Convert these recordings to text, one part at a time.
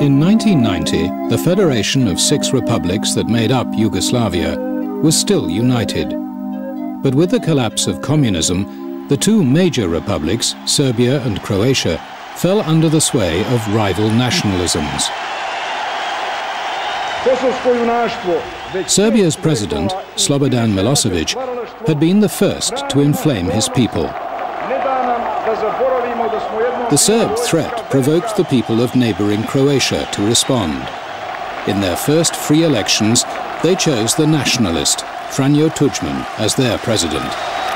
In 1990, the federation of 6 republics that made up Yugoslavia was still united. But with the collapse of communism, the 2 major republics, Serbia and Croatia, fell under the sway of rival nationalisms. Serbia's president, Slobodan Milosevic, had been the first to inflame his people. The Serb threat provoked the people of neighboring Croatia to respond. In their first free elections, they chose the nationalist, Franjo Tuđman, as their president.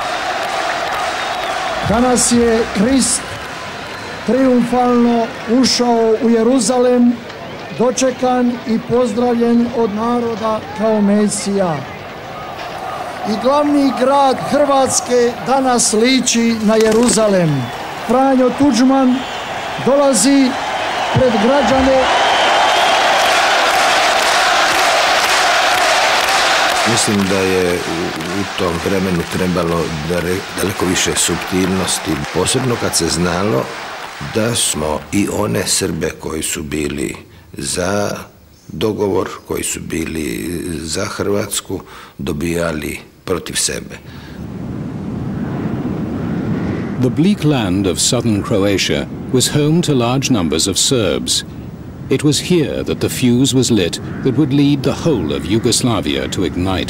Danas je Krist triumfalno ušao u Jeruzalem, dočekan i pozdravljen od naroda kao Mesija. I glavni grad Hrvatske danas liči na Jeruzalem. Franjo Tuđman dolazi pred građane. Mislim da je u tom vremenu trebalo daleko više suptilnosti, posebno kad se znalo da smo i one Srbe koji su bili za dogovor, koji su bili za Hrvatsku, dobijali protiv sebe. The bleak land of southern Croatia was home to large numbers of Serbs. It was here that the fuse was lit that would lead the whole of Yugoslavia to ignite.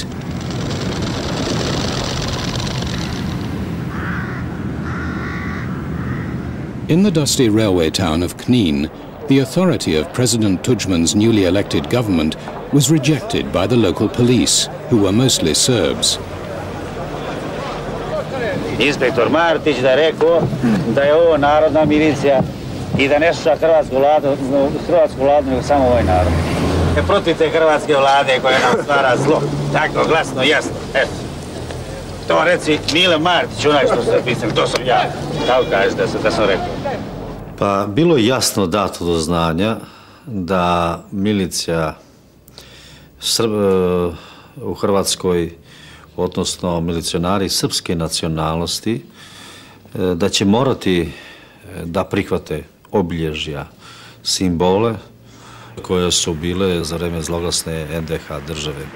In the dusty railway town of Knin, the authority of President Tuđman's newly elected government was rejected by the local police, who were mostly Serbs. Inspektor Martić da je rekao da je ovo narodna milicija i da ne sluša hrvatsku vladu, nego samo ovaj narod. Protiv te hrvatske vlade koja nam stvara zlo. Tako, glasno, jasno. Eto. To reci Mile Martić, onaj što se pisao, to sam ja. Tako kažeš da sam rekao. Pa bilo je jasno dato do znanja da milicija u Hrvatskoj, odnosno milicionari srpske nacionalnosti, da će morati da prihvate obilježja, simbole koje su bile za vreme zloglasne NDH države.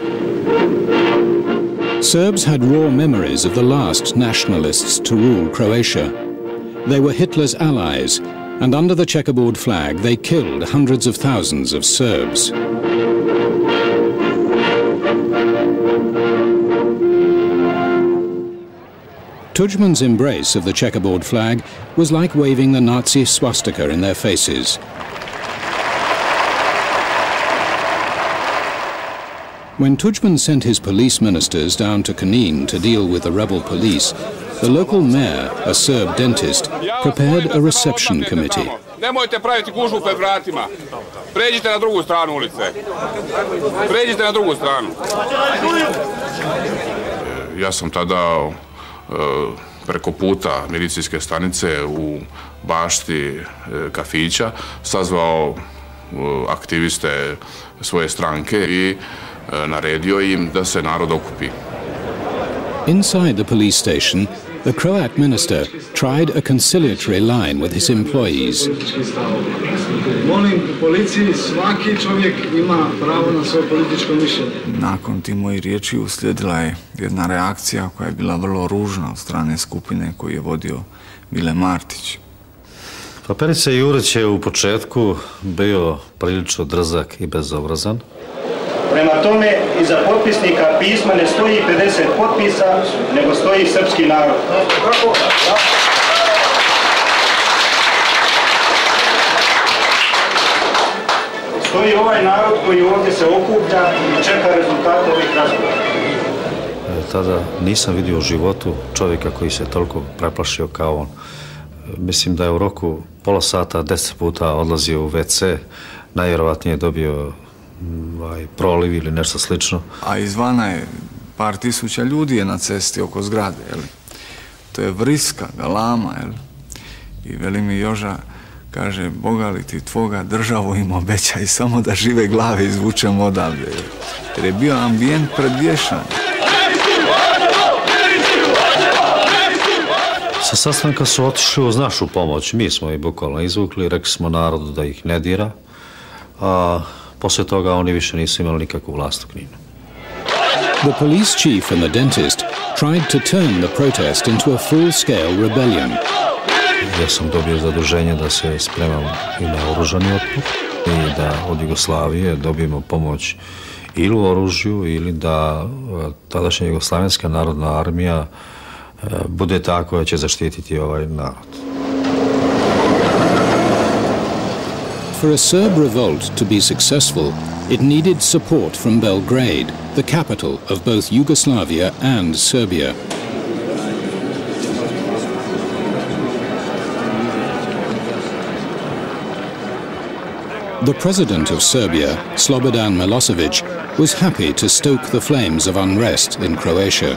Serbs had raw memories of the last nationalists to rule Croatia. They were Hitler's allies, and under the checkerboard flag they killed hundreds of thousands of Serbs. Tuđman's embrace of the checkerboard flag was like waving the Nazi swastika in their faces. When Tuđman sent his police ministers down to Knin to deal with the rebel police, the local mayor, a Serb dentist, prepared a reception committee. Nemojte praviti gužvu pred vratima. Pređite na drugu stranu ulice. Pređite na drugu stranu. Ja sam tada preko puta milicijske stanice u bašti kafića sazvao aktiviste svoje stranke i naredio im da se narod okupi. Inside the police station, the Croat minister tried a conciliatory line with his employees. Molim u policiji, svaki čovjek ima pravo na svoje političko mišljenje. Nakon tih mojih riječi uslijedila je jedna reakcija koja je bila vrlo ružna od strane skupine koju je vodio Mile Martić. Pa Perica Jurić je u početku bio prilično drzak i bezobrazan. Prema tome, iza potpisnika pisma ne stoji 50 potpisa, nego stoji srpski narod. Stoji ovaj narod koji ovdje se okuplja i čeka rezultate ovih razgovora. Tada nisam vidio u životu čovjeka koji se toliko preplašio kao on. Mislim da je u roku pola sata 10 puta odlazio u WC, najvjerovatnije dobio proliv ili nešto slično. A izvana je par tisuća ljudi je na cesti oko zgrade, jel? To je vriska, galama, jel? I veli mi Joža, kaže, Boga li ti tvoga državu im obećaj samo da žive glave izvučemo odavde, jel? Jer je bio ambijent predvješan. Sa sastanka su otišli uz našu pomoć. Mi smo ih bukvalno izvukli, rekli smo narodu da ih ne dira, a poslije toga oni više nisu imali nikakvu vlast u Kninu. The police chief and the dentist tried to turn the protest into a full-scale rebellion. Ja sam dobio zaduženje da se spremam i na oružani otpor i da od Jugoslavije dobijemo pomoć ili u oružju ili da tadašnja Jugoslavenska narodna armija bude ta koja će zaštititi ovaj narod. For a Serb revolt to be successful, it needed support from Belgrade, the capital of both Yugoslavia and Serbia. The president of Serbia, Slobodan Milosevic, was happy to stoke the flames of unrest in Croatia.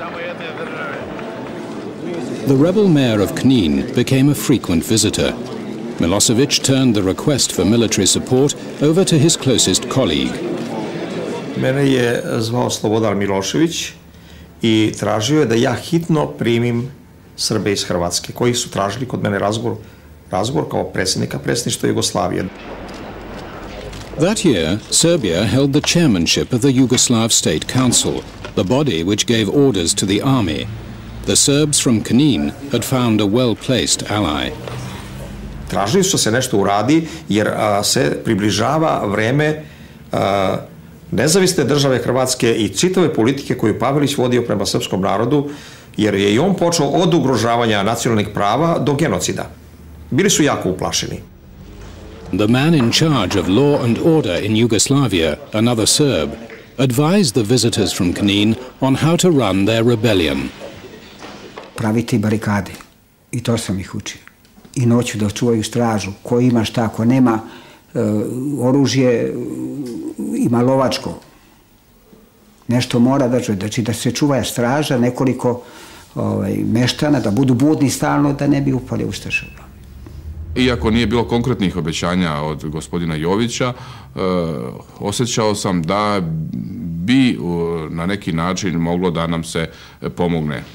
The rebel mayor of Knin became a frequent visitor. Milosevic turned the request for military support over to his closest colleague. Mene je zvao Slobodan Milošević i tražio je da ja hitno primim Srbe iz Hrvatske, koji su tražili kod mene razgovor kao predsjednika predsjedništva Jugoslavije. That year, Serbia held the chairmanship of the Yugoslav State Council, the body which gave orders to the army. The Serbs from Knin had found a well-placed ally. Tražili su se nešto uradi jer se približava vreme nezavisne države Hrvatske i čitave politike koju Pavelić vodio prema srpskom narodu, jer je i on počeo od ugrožavanja nacionalnih prava do genocida. Bili su jako uplašeni. The man in charge of law and order in Yugoslavia, another Serb, advised the visitors from Knin on how to run their rebellion. Praviti barikade, i to sam ih učio. I noću da čuvaju stražu, ko ima šta, ko nema oružje, ima lovačko. Nešto mora da čuje, znači da se čuva straža, nekoliko meštana, da budu budni stalno, da ne bi upali ustaše. Iako nije bilo konkretnih obećanja od gospodina Jovića, osjećao sam da bi na neki način moglo da nam se pomogne.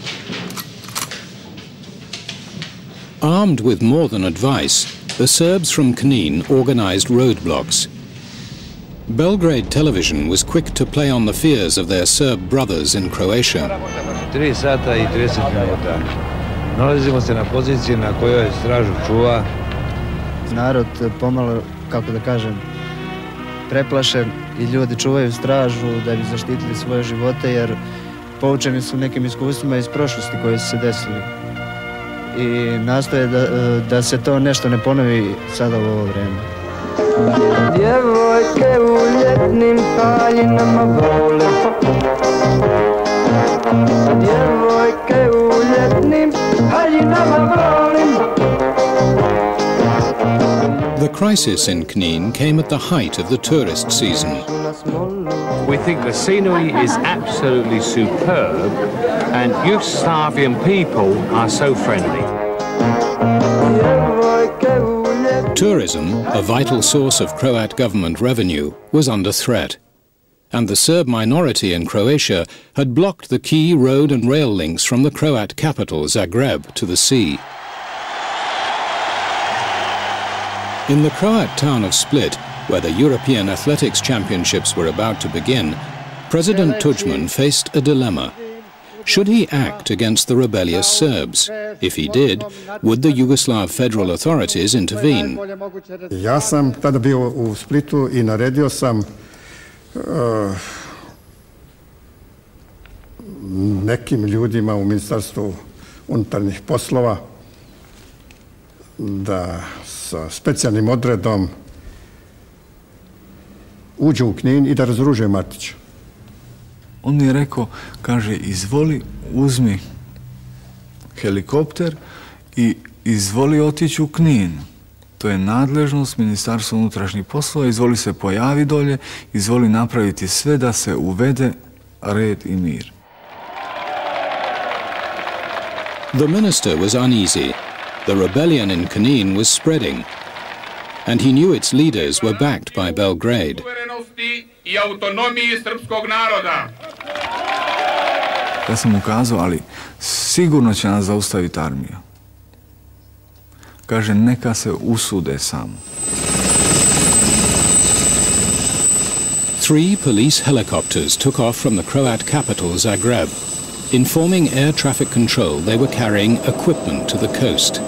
Armed with more than advice, the Serbs from Knin organized roadblocks. Belgrade television was quick to play on the fears of their Serb brothers in Croatia. 3 sata i 30 minuta. Nalazimo se na poziciji na kojoj stražu čuva. Narod pomalo, kako da kažem, preplašen i ljudi čuvaju stražu da bi zaštitili svoje živote jer poučeni su nekim iskustvima iz prošlosti koje su se desili. I nastoje da se to nešto ne ponovi sada u ovo vreme. Djevojke u ljetnim haljinama vole, djevojke u ljetnim haljinama volim. The crisis in Knin came at the height of the tourist season. We think the scenery is absolutely superb and Yugoslavian people are so friendly. Tourism, a vital source of Croat government revenue, was under threat. And the Serb minority in Croatia had blocked the key road and rail links from the Croat capital, Zagreb, to the sea. In the Croat town of Split, where the European Athletics Championships were about to begin, President Tudjman faced a dilemma. Should he act against the rebellious Serbs? If he did, would the Yugoslav federal authorities intervene? Ja sam tada bio u Splitu i naredio sam nekim ljudima u Ministarstvu unutarnjih poslova da sa specijalnim odredom uđu u Knin i da razoružaju Martića. On mi je rekao, kaže, izvoli, uzmi helikopter i izvoli otići u Knin. To je nadležnost Ministarstva unutrašnjih poslova, izvoli se pojavi dolje, izvoli napraviti sve da se uvede red i mir. The minister was uneasy. The rebellion in Knin was spreading, and he knew its leaders were backed by Belgrade. I autonomiji srpskog naroda. Ja sam mu kazao, ali sigurno će nas zaustaviti armija. Kaže, neka se usude samo. 3 police helicopters took off from the Croat capital Zagreb, informing air traffic control they were carrying equipment to the coast.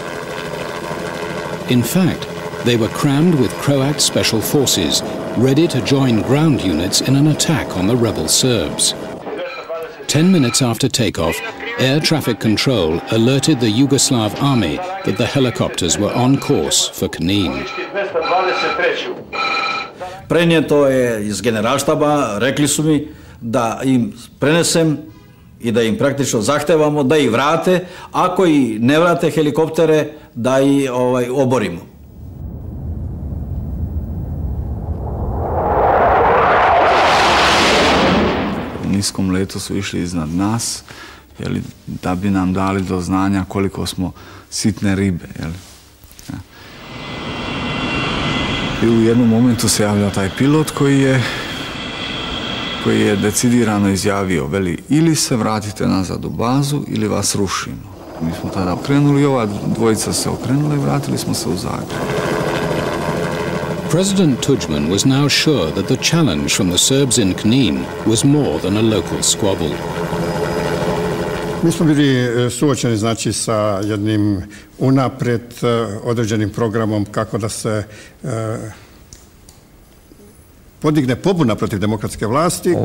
In fact, they were crammed with Croat special forces, ready to join ground units in an attack on the rebel Serbs. 10 minutes after takeoff, air traffic control alerted the Yugoslav army that the helicopters were on course for Knin. Prenijeto je iz generalštaba, rekli su mi da im prenesem i da im praktično zahtevamo da ih vrate, ako i ne vrate helikoptere, da ih oborimo. U niskom letu su išli iznad nas, da bi nam dali do znanja koliko smo sitne ribe. I u jednom momentu se javlja taj pilot koji je decidirano izjavio, veli, ili se vratite nazad u bazu ili vas rušimo. Mi smo tada okrenuli, ova dvojica se okrenula i vratili smo se u Zagreb. President Tudjman was now sure that the challenge from the Serbs in Knin was more than a local squabble. Mi smo bili suočeni, znači, sa jednim unaprijed određenim programom kako da se podigne pobuna protiv demokratske vlasti.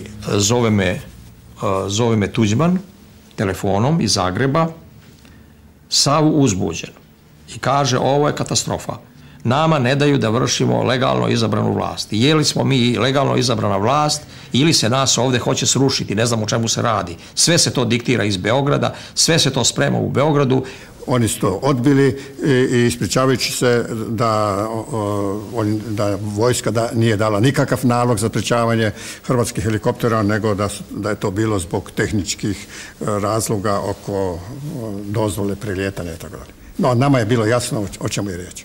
Zove me Tudjman telefonom iz Zagreba, sav uzbuđen, i kaže, ovo je katastrofa. Nama ne daju da vršimo legalno izabranu vlast. Je li smo mi legalno izabrana vlast ili se nas ovdje hoće srušiti, ne znam o čemu se radi. Sve se to diktira iz Beograda, sve se to sprema u Beogradu. Oni su to odbili i ispričavajući se da vojska nije dala nikakav nalog za sprečavanje hrvatskih helikoptera, nego da je to bilo zbog tehničkih razloga oko dozvole prelijetanja itd. No, nama je bilo jasno o čemu je riječ.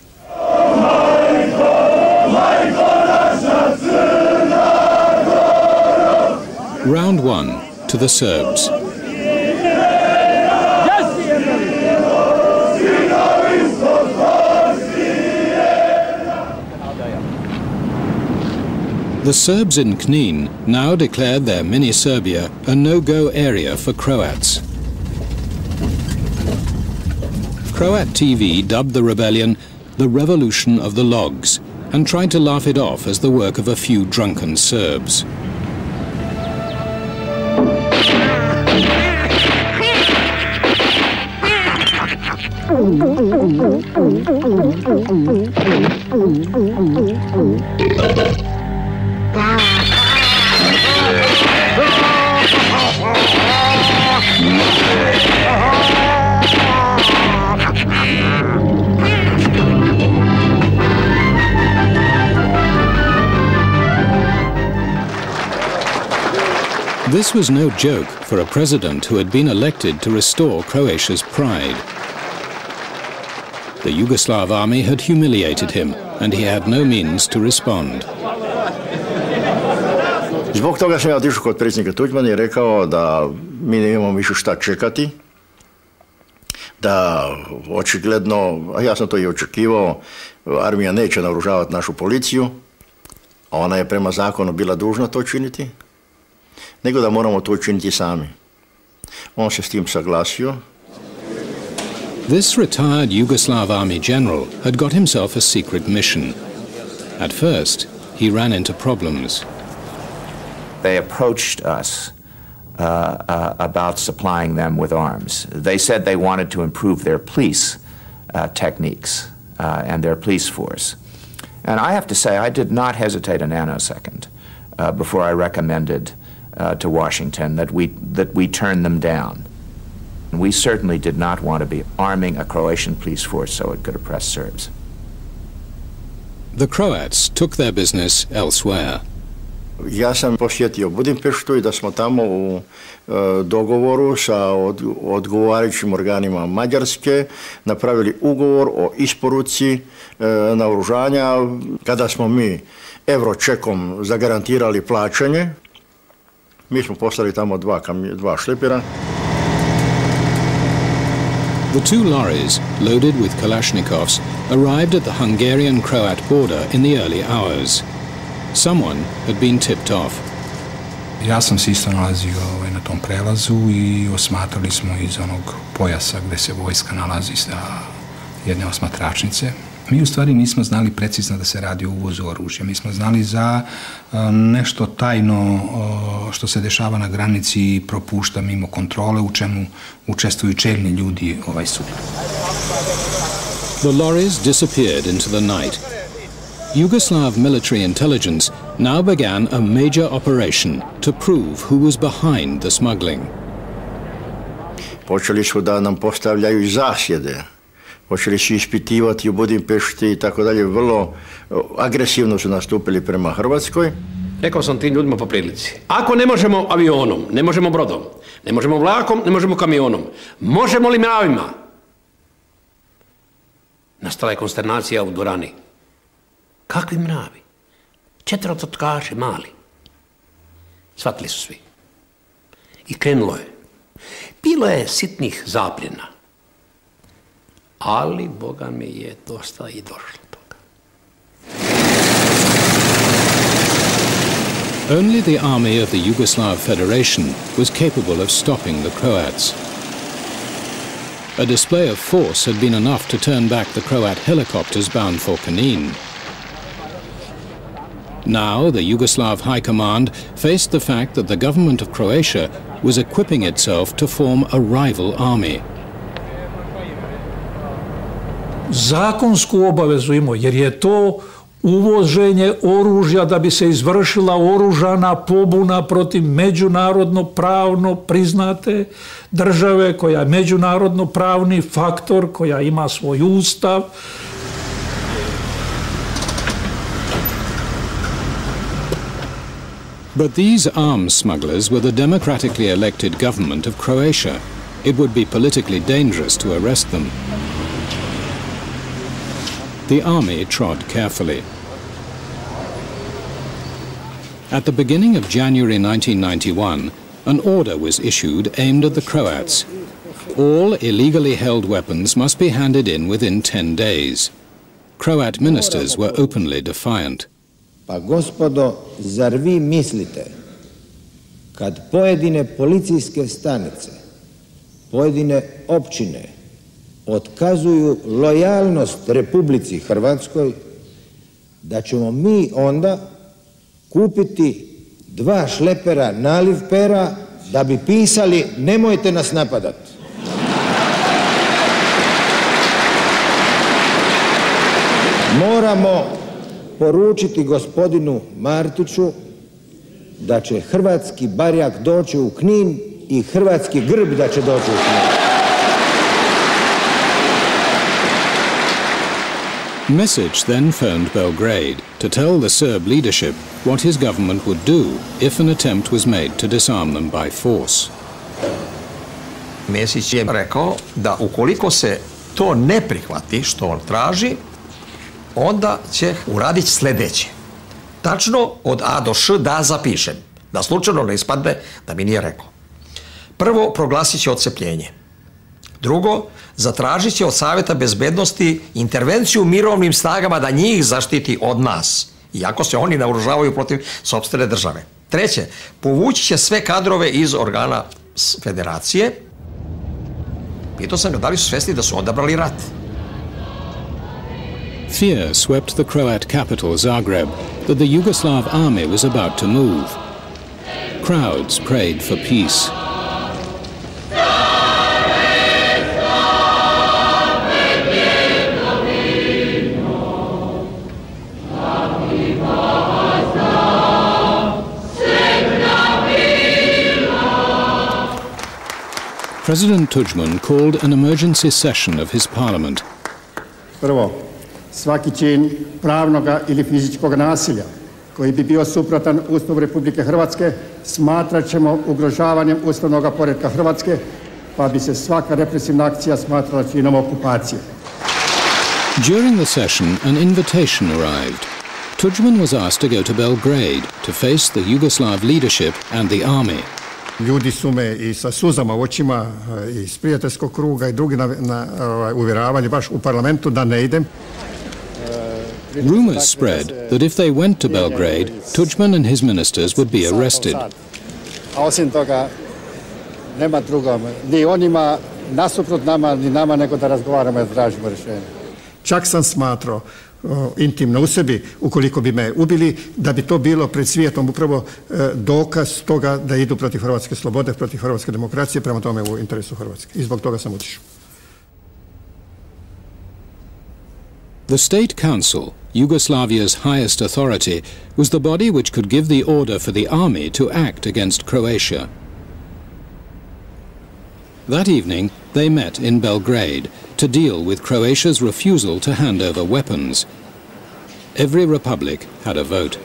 Round 1, to the Serbs. The Serbs in Knin now declared their mini-Serbia a no-go area for Croats. Croat TV dubbed the rebellion the Revolution of the Logs and tried to laugh it off as the work of a few drunken Serbs. This was no joke for a president who had been elected to restore Croatia's pride. The Yugoslav army had humiliated him, and he had no means to respond. Zbog toga sam ja otišao kod predsjednika Tudjmana i rekao da mi ne imamo više šta čekati, da očigledno, a ja sam to i očekivao, armija neće naoružavati našu policiju, a ona je prema zakonu bila dužna to činiti, nego da moramo to učiniti sami. On se s tim saglasio. This retired Yugoslav army general had got himself a secret mission. At first, he ran into problems. They approached us about supplying them with arms. They said they wanted to improve their police techniques and their police force. And I have to say, I did not hesitate a nanosecond before I recommended to Washington that we turn them down. We certainly did not want to be arming a Croatian police force so it could oppress Serbs. The Croats took their business elsewhere. Ja sam posjetio Budimpeštu i da smo tamo u dogovoru sa odgovarajućim organima Mađarske napravili ugovor o isporuci naoružanja. Kada smo mi euročekom zagarantirali plaćanje, mi smo poslali tamo dva šlepera. The two lorries, loaded with Kalashnikovs, arrived at the Hungarian-Croat border in the early hours. Someone had been tipped off. Ja sam se isto nalazio na tom prelazu i osmatrali smo iz onog pojasa gde se vojska nalazi sa jedne osmatračnice. Mi u stvari nismo znali precizno da se radi o uvozu oružja. Mi smo znali za nešto tajno što se dešava na granici i propušta mimo kontrole, u čemu učestvuju čelni ljudi suda. The lorries disappeared into the night. Yugoslav military intelligence now began a major operation to prove who was behind the smuggling. Počeli su da nam postavljaju i zasjede. Počeli su ispitivati u Budimpešti i tako dalje. Vrlo agresivno su nastupili prema Hrvatskoj. Rekao sam tim ljudima po prilici. Ako ne možemo avionom, ne možemo brodom, ne možemo vlakom, ne možemo kamionom, možemo li mravima? Nastala je konsternacija u dvorani. Kakvi mravi? 4 otkaši, mali. Shvatili su svi. I krenulo je. Bilo je sitnih zapljena. Ali, Boga mi je dosta i došlo toga. Only the army of the Yugoslav Federation was capable of stopping the Croats. A display of force had been enough to turn back the Croat helicopters bound for Knin. Now, the Yugoslav High Command faced the fact that the government of Croatia was equipping itself to form a rival army. Zakonsku obavezu imao, jer je to uvoženje oružja da bi se izvršila oružana pobuna protiv međunarodno pravno priznate države, koja je međunarodno pravni faktor, koja ima svoj ustav. But these arms smugglers were the democratically elected government of Croatia. It would be politically dangerous to arrest them. The army trod carefully. At the beginning of January 1991, an order was issued aimed at the Croats. All illegally held weapons must be handed in within 10 days. Croat ministers were openly defiant. Pa gospodo, zar vi mislite kad pojedine policijske stanice, pojedine općine otkazuju lojalnost Republici Hrvatskoj, da ćemo mi onda kupiti 2 šlepera naliv pera da bi pisali nemojte nas napadati? Moramo poručiti gospodinu Martiću da će hrvatski barjak doći u Knin i hrvatski grb da će doći u Knin. Mesić then phoned Belgrade to tell the Serb leadership what his government would do if an attempt was made to disarm them by force. Mesić je rekao da ukoliko se to ne prihvati što on traži, onda će uraditi sljedeće. Tačno od A do Š da zapišem, da slučajno ne ispadne da mi nije rekao. Prvo, proglasit će odcepljenje. Drugo, zatražit će od Savjeta bezbednosti intervenciju mirovnim snagama da njih zaštiti od nas, iako se oni naoružavaju protiv sopstvene države. Treće, povući će sve kadrove iz organa federacije. Pitao sam ga da li su svesni da su odabrali rat. Fear swept the Croat capital Zagreb that the Yugoslav army was about to move. Crowds prayed for peace. President Tudjman called an emergency session of his parliament. Prvo, svaki čin pravnoga ili fizičkog nasilja koji bi bio suprotan Ustavu Republike Hrvatske smatrat ćemo ugrožavanjem ustavnog poretka Hrvatske, pa bi se svaka represivna akcija smatrala činom okupacije. During the session, an invitation arrived. Tudjman was asked to go to Belgrade to face the Yugoslav leadership and the army. Ljudi su me i sa suzama u očima iz prijateljskog kruga i drugi uvjeravali baš u parlamentu da ne idem. Rumors spread that if they went to Belgrade, Tudjman and his ministers would be arrested. A osim toga, nema drugom, ni onima nasuprot nama, ni nama, nego da razgovaramo i tražimo rješenje. Čak sam smatrao intimno u sebi, ukoliko bi me ubili, da bi to bilo pred svijetom upravo dokaz toga da idu protiv hrvatske slobode, protiv hrvatske demokracije, prema tome u interesu Hrvatske. I zbog toga sam otišao. The State Council, Yugoslavia's highest authority, was the body which could give the order for the army to act against Croatia. That evening, they met in Belgrade to deal with Croatia's refusal to hand over weapons. Every republic had a vote.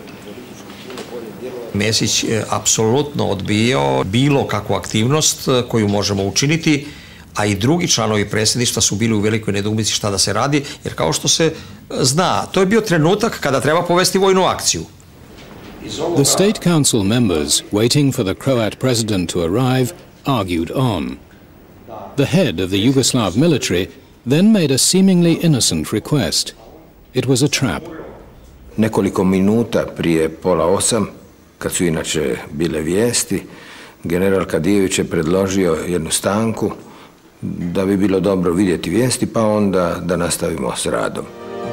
Mesić je apsolutno odbijao bilo kakvu aktivnost koju možemo učiniti, a i drugi članovi predsjedništva su bili u velikoj nedoumici šta da se radi, jer kao što se zna, to je bio trenutak kada treba povesti vojnu akciju. The State Council members, waiting for the Croat president to arrive, argued on. The head of the Yugoslav military then made a seemingly innocent request. It was a trap. Nekoliko minuta prije 7:30, kad su inače bile vijesti, general Kadijević je predložio jednu stanku da bi bilo dobro vidjeti vijesti, pa onda da nastavimo s radom.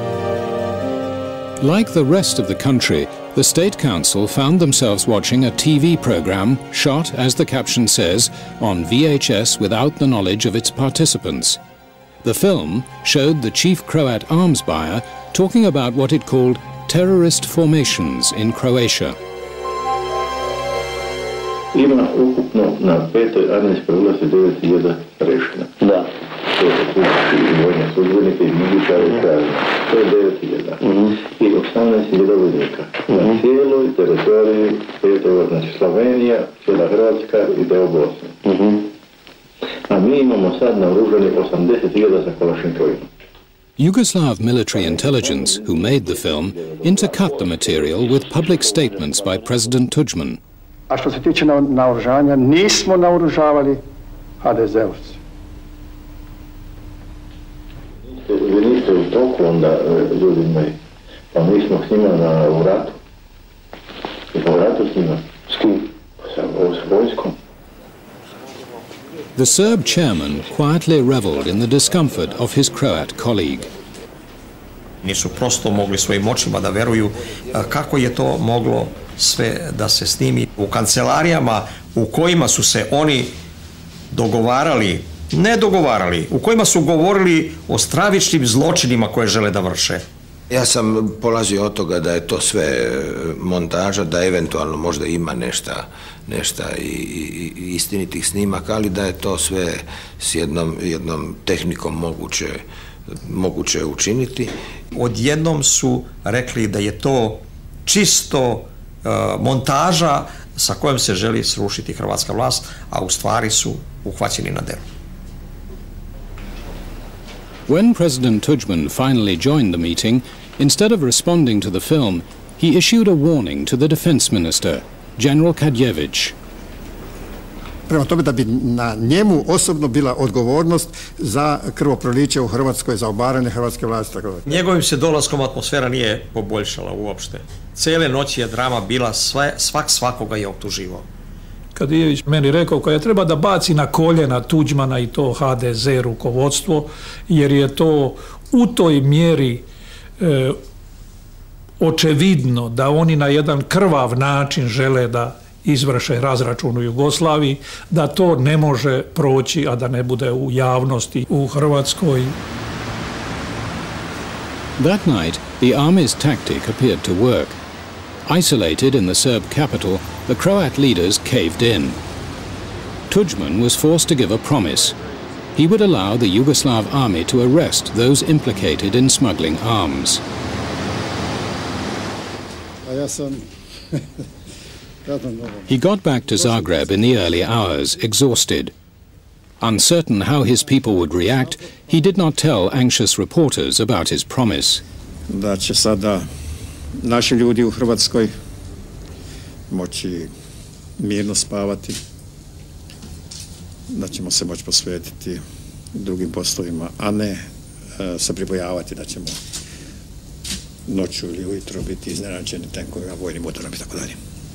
Like the rest of the country, the State Council found themselves watching a TV program shot, as the caption says, on VHS without the knowledge of its participants. The film showed the chief Croat arms buyer talking about what it called terrorist formations in Croatia. Ima ukupno na 5. armijskoj ulici 9.000 rešena. Da. To je znači vojne službenike i miličare i krajine. To je 9.000. I 18.000 vojnika. Na cijeloj teritoriji 5. znači Slovenija, cijela Hrvatska i deo Bosne. A mi imamo sad naoružani 80.000 sa kalašnjikovima. Yugoslav military intelligence, who made the film, intercut the material with public statements by President Tudjman. A što se tiče naoružanja, nismo naoružavali HDZ-ovci. Vi niste u toku onda, ljudi moji, pa mi smo s njima u ratu. I po ratu s njima. S kim? S vojskom. The Serb chairman quietly reveled in the discomfort of his Croat colleague. Nisu prosto mogli svojim očima da veruju kako je to moglo sve da se snimi u kancelarijama u kojima su se oni dogovarali, u kojima su govorili o stravičnim zločinima koje žele da vrše. Ja sam polazio od toga da je to sve montaža, da eventualno možda ima nešto i istinitih snimaka, ali da je to sve s jednom tehnikom moguće učiniti. Odjednom su rekli da je to čisto montaža sa kojom se želi srušiti hrvatska vlast, a u stvari su uhvaćeni na delu. When President Tudjman finally joined the meeting, instead of responding to the film, he issued a warning to the defense minister, General Kadijević. Prema tome da bi na njemu osobno bila odgovornost za krvoproliće u Hrvatskoj, za obaranje hrvatske vlasti. Njegovim se dolaskom atmosfera nije poboljšala uopšte. Cijele noći je drama bila, svakoga je optuživao. Kadijević meni rekao kada treba da baci na koljena Tudjmana i to HDZ rukovodstvo, jer je to u toj mjeri očevidno da oni na jedan krvav način žele da izvrše razračun u Jugoslaviji, da to ne može proći, a da ne bude u javnosti u Hrvatskoj. That night, the army's tactic appeared to work. Isolated in the Serb capital, the Croat leaders caved in. Tudjman was forced to give a promise. He would allow the Yugoslav army to arrest those implicated in smuggling arms. He got back to Zagreb in the early hours, exhausted. Uncertain how his people would react, he did not tell anxious reporters about his promise. Da će sada naši ljudi u Hrvatskoj moći mirno spavati, da ćemo se moći posvetiti drugim poslovima, a ne se pribojavati da ćemo noću ili ujutro biti iznenađeni tenkovima, vojnim motorom i tako dalje.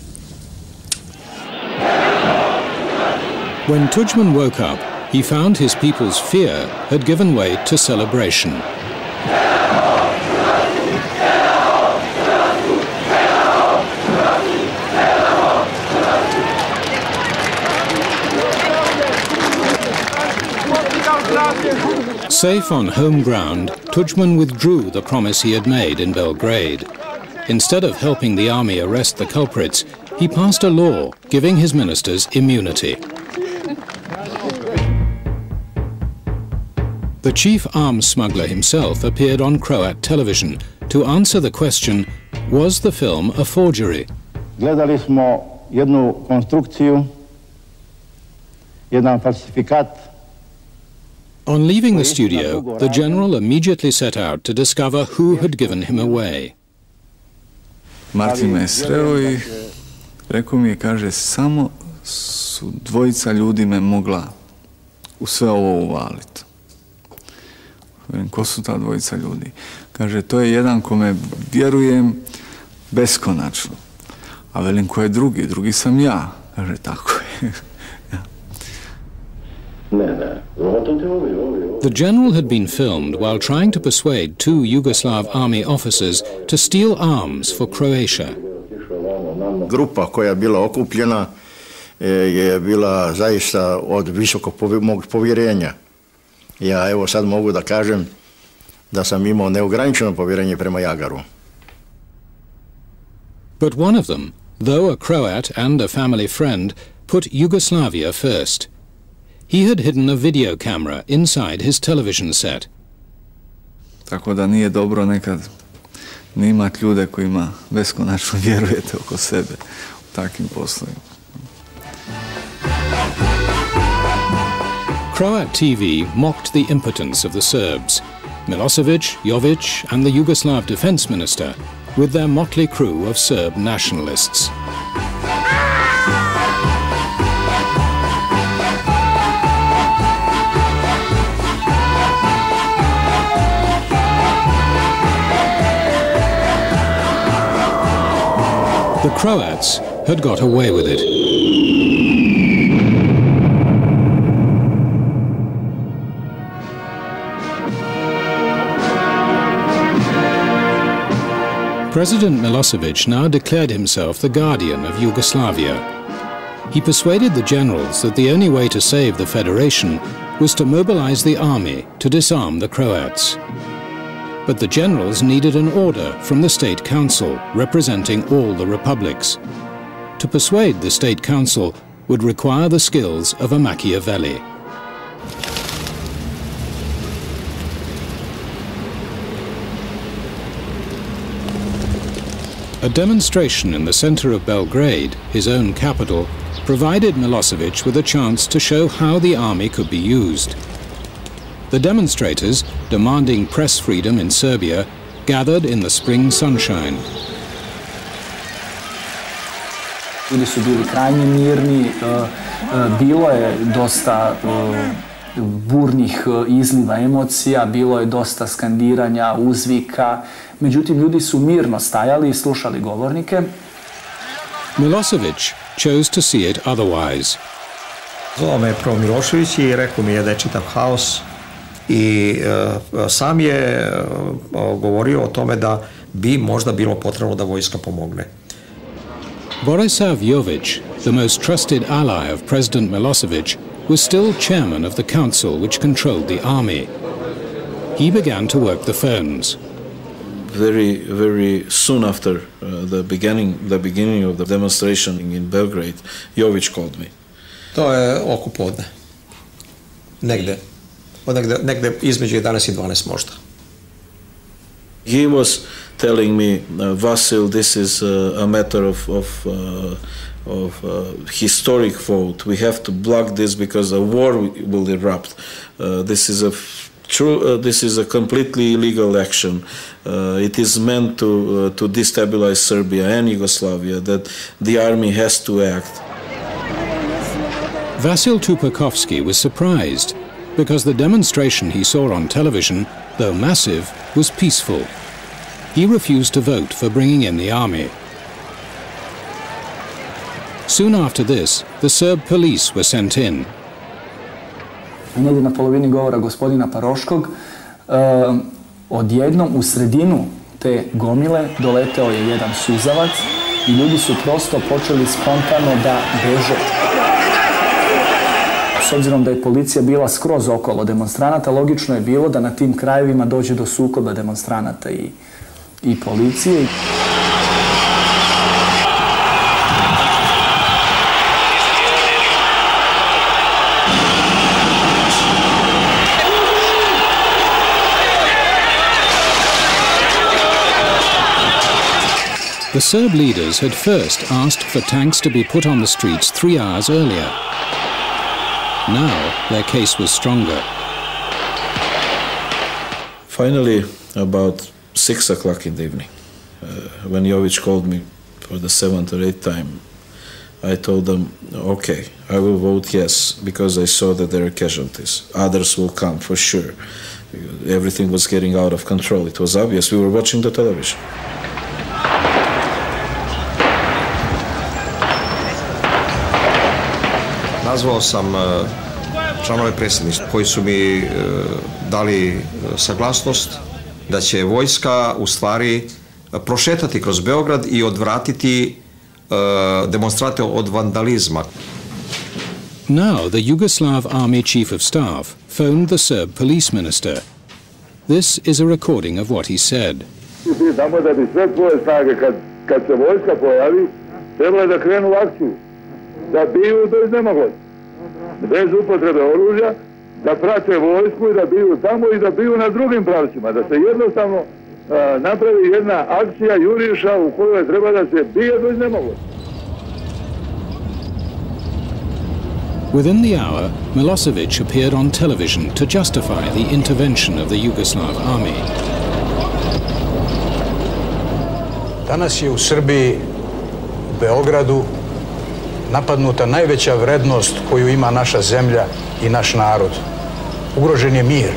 When Tudjman woke up, he found his people's fear had given way to celebration. Safe on home ground, Tudjman withdrew the promise he had made in Belgrade. Instead of helping the army arrest the culprits, he passed a law giving his ministers immunity. The chief arms smuggler himself appeared on Croat television to answer the question, was the film a forgery? Gledali smo jednu konstrukciju, jedan falsifikat. On leaving the studio, the general immediately set out to discover who had given him away. Martin me je sreo i rekao mi je, kaže, samo su dvojica ljudi me mogla u sve ovo uvaliti. Velim, ko su ta dvojica ljudi? Kaže, to je jedan kome vjerujem beskonačno. A velim, ko je drugi? Drugi sam ja. Kaže, tako je. The general had been filmed while trying to persuade two Yugoslav army officers to steal arms for Croatia. Grupa koja je bila okupljena je bila zaista od visokog povjerenja. Ja evo sad mogu da kažem da sam imao neograničeno povjerenje prema Jagaru. But one of them, though a Croat and a family friend, put Yugoslavia first. He had hidden a video camera inside his television set. Tako da nije dobro nekad ne imati ljude kojima beskonačno vjerujete oko sebe u takvim poslovima. Croat TV mocked the impotence of the Serbs. Milosevic, Jovic and the Yugoslav defense minister with their motley crew of Serb nationalists. The Croats had got away with it. President Milosevic now declared himself the guardian of Yugoslavia. He persuaded the generals that the only way to save the Federation was to mobilize the army to disarm the Croats. But the generals needed an order from the State Council representing all the republics. To persuade the State Council would require the skills of a Machiavelli. A demonstration in the center of Belgrade, his own capital, provided Milosevic with a chance to show how the army could be used. The demonstrators, demanding press freedom in Serbia, gathered in the spring sunshine. Ljudi su bili krajnje mirni, bilo je dosta burnih izliva emocija, bilo je dosta skandiranja, uzvika, međutim ljudi su mirno stajali i slušali govornike. Milosevic chose to see it otherwise. Zvao me prvo Milošević i rekao mi je da je čitav haos i sam je govorio o tome da bi možda bilo potrebno da vojska pomogne. Borisav Jovic, the most trusted ally of President Milosevic, was still chairman of the council which controlled the army. He began to work the phones. Very soon after the beginning of the demonstration in Belgrade, Jovic called me. To je oko podne. Negde između 11 i 12 možda. He was telling me, Vasil, this is a matter of historic vote. We have to block this because a war will erupt. This is a completely illegal action. It is meant to destabilize Serbia and Yugoslavia, that the army has to act. Vasil Tupakovsky was surprised because the demonstration he saw on television, though massive, was peaceful. he refused to vote for bringing in the army. Soon after this, the Serb police were sent in. Negdje na polovini govora gospodina Paroškog, odjednom u sredinu te gomile doleteo je jedan suzavac i ljudi su prosto počeli spontano da beže. S obzirom da je policija bila skroz okolo demonstranata, logično je bilo da na tim krajevima dođe do sukoba demonstranata i policije. The Serb leaders had first asked for tanks to be put on the streets 3 hours earlier. Now their case was stronger. Finally, about 6 o'clock in the evening, when Jović called me for the 7th or 8th time, I told them, okay, I will vote yes, because I saw that there are casualties. Others will come, for sure. Everything was getting out of control. It was obvious. We were watching the television. Nazvao sam članove predsjedništva koji su mi dali saglasnost da će vojska u stvari prošetati kroz Beograd i odvratiti demonstrante od vandalizma. Now the Yugoslav Army Chief of Staff phoned the Serb police minister. This is a recording of what he said. Tamo da bi sve tvoje snage, kad se vojska pojavi, treba da krenu u akciju, da biju do iznemoglosti, bez upotrebe oružja, da prate vojsku i da biju tamo i da biju na drugim pravcima, da se jednostavno napravi jedna akcija juriša u kojoj treba da se bije do iznemoglosti. Within the hour, Milosevic appeared on television to justify the intervention of the Yugoslav army. Danas je u Srbiji, u Beogradu, napadnuta najveća vrednost koju ima naša zemlja i naš narod. Ugrožen je mir.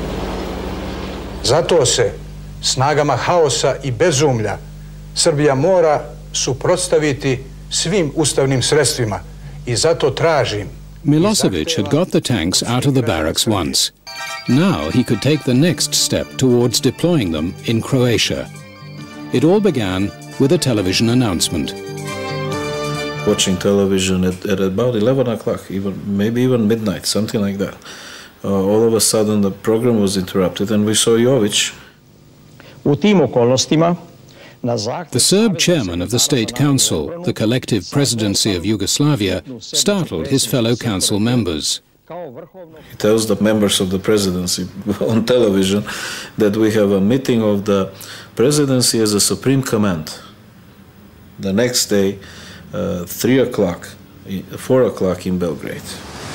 Zato se snagama haosa i bezumlja Srbija mora suprotstaviti svim ustavnim sredstvima i zato tražim. Milosevic had got the tanks out of the barracks once. Now he could take the next step towards deploying them in Croatia. It all began with a television announcement. Watching television at about 11 o'clock, maybe even midnight, something like that. All of a sudden the program was interrupted and we saw Jović. U tim okolnostima the Serb chairman of the State Council, the collective presidency of Yugoslavia, startled his fellow council members. He tells the members of the presidency on television that we have a meeting of the presidency as a supreme command. The next day, 3 o'clock, 4 o'clock in Belgrade.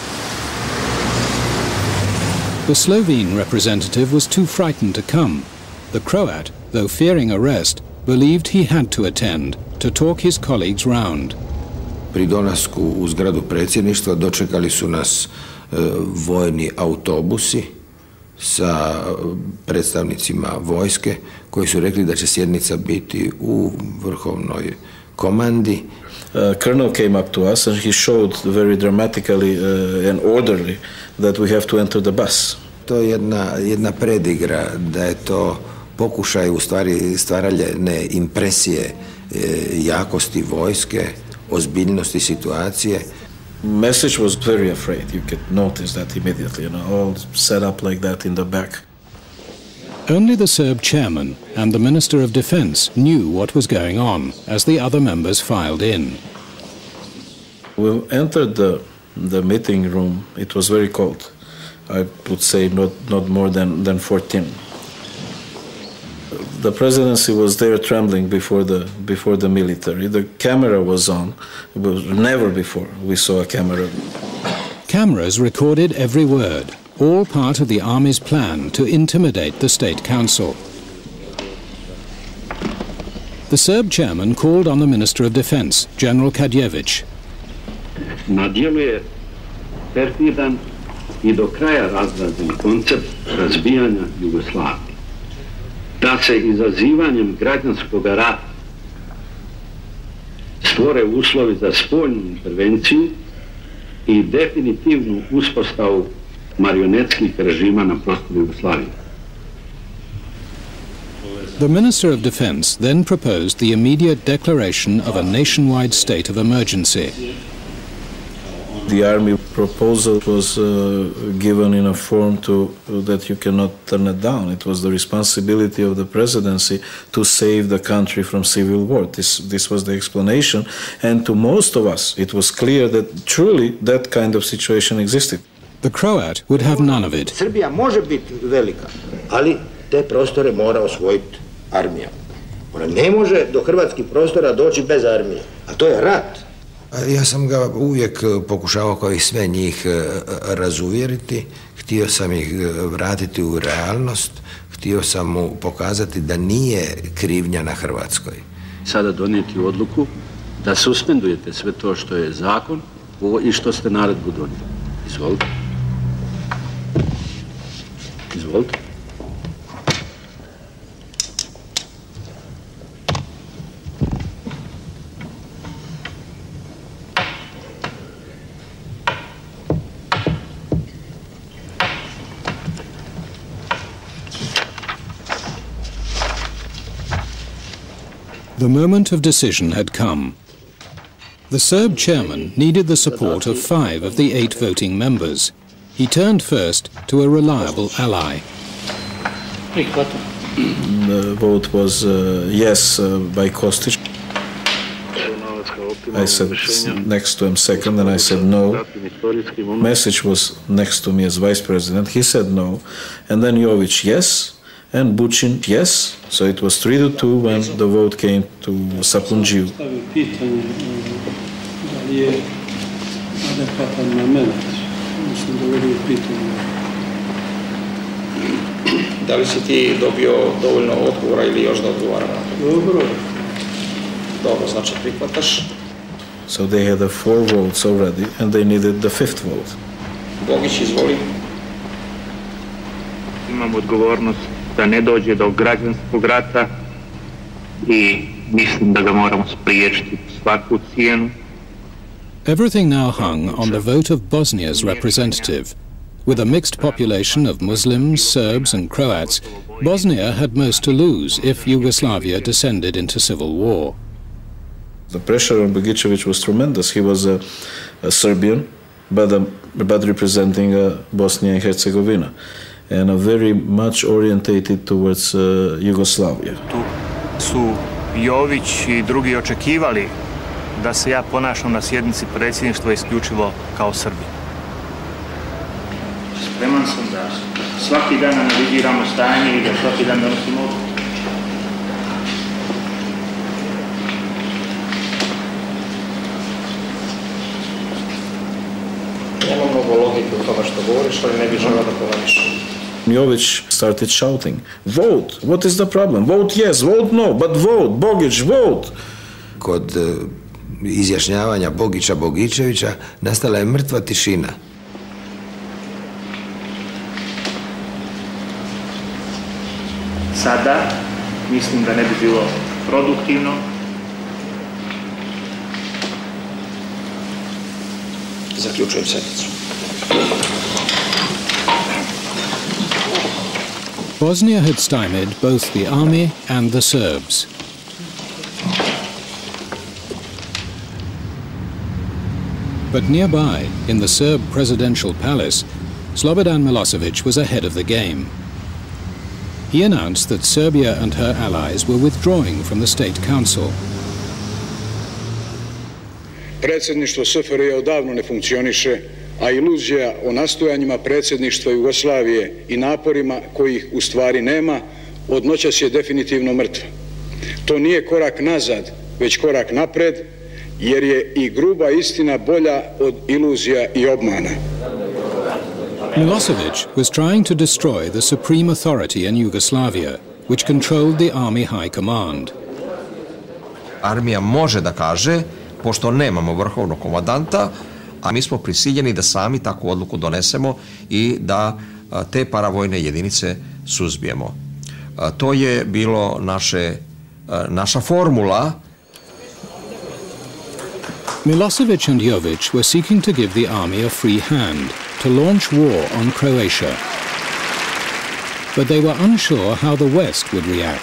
The Slovene representative was too frightened to come. The Croat, though fearing arrest, believed he had to attend to talk his colleagues round. Pri dolasku u zgradu predsjedništva dočekali su nas vojni autobusi sa predstavnicima vojske koji su rekli da će sjednica biti u vrhovnoj komandi. Colonel came up to us and he showed very dramatically and orderly that we have to enter the bus. To je jedna predigra, da je to pokušaj u stvari stvaranja impresije jakosti vojske, ozbiljnosti situacije. Message was very afraid. You could notice that immediately, all set up like that in the back. Only the Serb chairman and the Minister of Defense knew what was going on as the other members filed in. We entered the meeting room. It was very cold. I would say not more than 14. The presidency was there trembling before the military. The camera was on. Never before we saw a camera. Cameras recorded every word, all part of the army's plan to intimidate the State Council. The Serb chairman called on the Minister of Defense, General Kadjević. Na dijelu je perfidan I do kraja razrađen koncept razbijanja Jugoslavije. da se izazivanjem građanskog rata stvore uslovi za spoljnu intervenciju i definitivnu uspostavu marionetskih režima na prostoru Jugoslavije. The Minister of Defense then proposed the immediate declaration of a nationwide state of emergency. The army proposal was given in a form that you cannot turn it down. It was the responsibility of the presidency to save the country from civil war. This was the explanation, and to most of us it was clear that truly that kind of situation existed. The Croat would have none of it. Srbija može biti velika, ali te prostore mora osvojiti armija. Ona ne može do hrvatskih prostora doći bez armije, a to je rat. Ja sam ga uvijek pokušavao kao i sve njih razuvjeriti, htio sam ih vratiti u realnost, htio sam mu pokazati da nije krivnja na Hrvatskoj. Sada donijeti odluku da suspendujete sve to što je zakon i što ste naredbu donijeli. Izvolite. Izvolite. The moment of decision had come. The Serb chairman needed the support of 5 of the 8 voting members. He turned first to a reliable ally. The vote was yes by Kostić. I said next to him second, and I said no. Mesić was next to me as vice president. He said no. And then Jović yes, and Bučin yes. So it was 3-2 when the vote came to Sapunđiju. Da li si ti dobio dovoljno odgovora ili još da odgovara na to? Dobro. Dobro, znači prihvataš. So they had 4 votes already, and they needed the 5th vote. Bogić, izvoli. Imam odgovornost da ne dođe do građanskog rata i mislim da ga moramo spriječiti svaku cijenu. Everything now hung on the vote of Bosnia's representative. With a mixed population of Muslims, Serbs and Croats, Bosnia had most to lose if Yugoslavia descended into civil war. The pressure on Bogićević was tremendous. He was a Serbian, but representing Bosnia and Herzegovina, and very much orientated towards Yugoslavia. Tu su Jović i drugi očekivali da se ja ponašam na sjednici predsjedništva isključivo kao Srbin. Spreman sam da svaki dan analiziramo stanje i da svaki dan donosimo odluku. Nema mnogo logike u tome što govoriš, ali ne bih želeo da polemišem. Jović started shouting, vote, what is the problem? Vote yes, vote no, but vote, Bogić, vote. Kod izjašnjavanja Bogićevića nastala je mrtva tišina. Sada mislim da ne bi bilo produktivno. Zaključujem sjednicu. Bosnia had stymied both the army and the Serbs. But nearby, in the Serb presidential palace, Slobodan Milosevic was ahead of the game. He announced that Serbia and her allies were withdrawing from the State Council. Predsjedništvo SFRJ odavno ne funkcioniše, a iluzija o nastojanjima predsjedništva Jugoslavije i naporima kojih u stvari nema, od noćas je definitivno mrtva. To nije korak nazad, već korak napred, jer je i gruba istina bolja od iluzija i obmana. Milosevic was trying to destroy the supreme authority in Yugoslavia, which controlled the army high command. Armija može da kaže, pošto nemamo vrhovnog komandanta, a mi smo prisiljeni da sami takvu odluku donesemo i da te paravojne jedinice suzbijemo. To je bilo naša formula. Milosevic and Jovic were seeking to give the army a free hand to launch war on Croatia. But they were unsure how the West would react.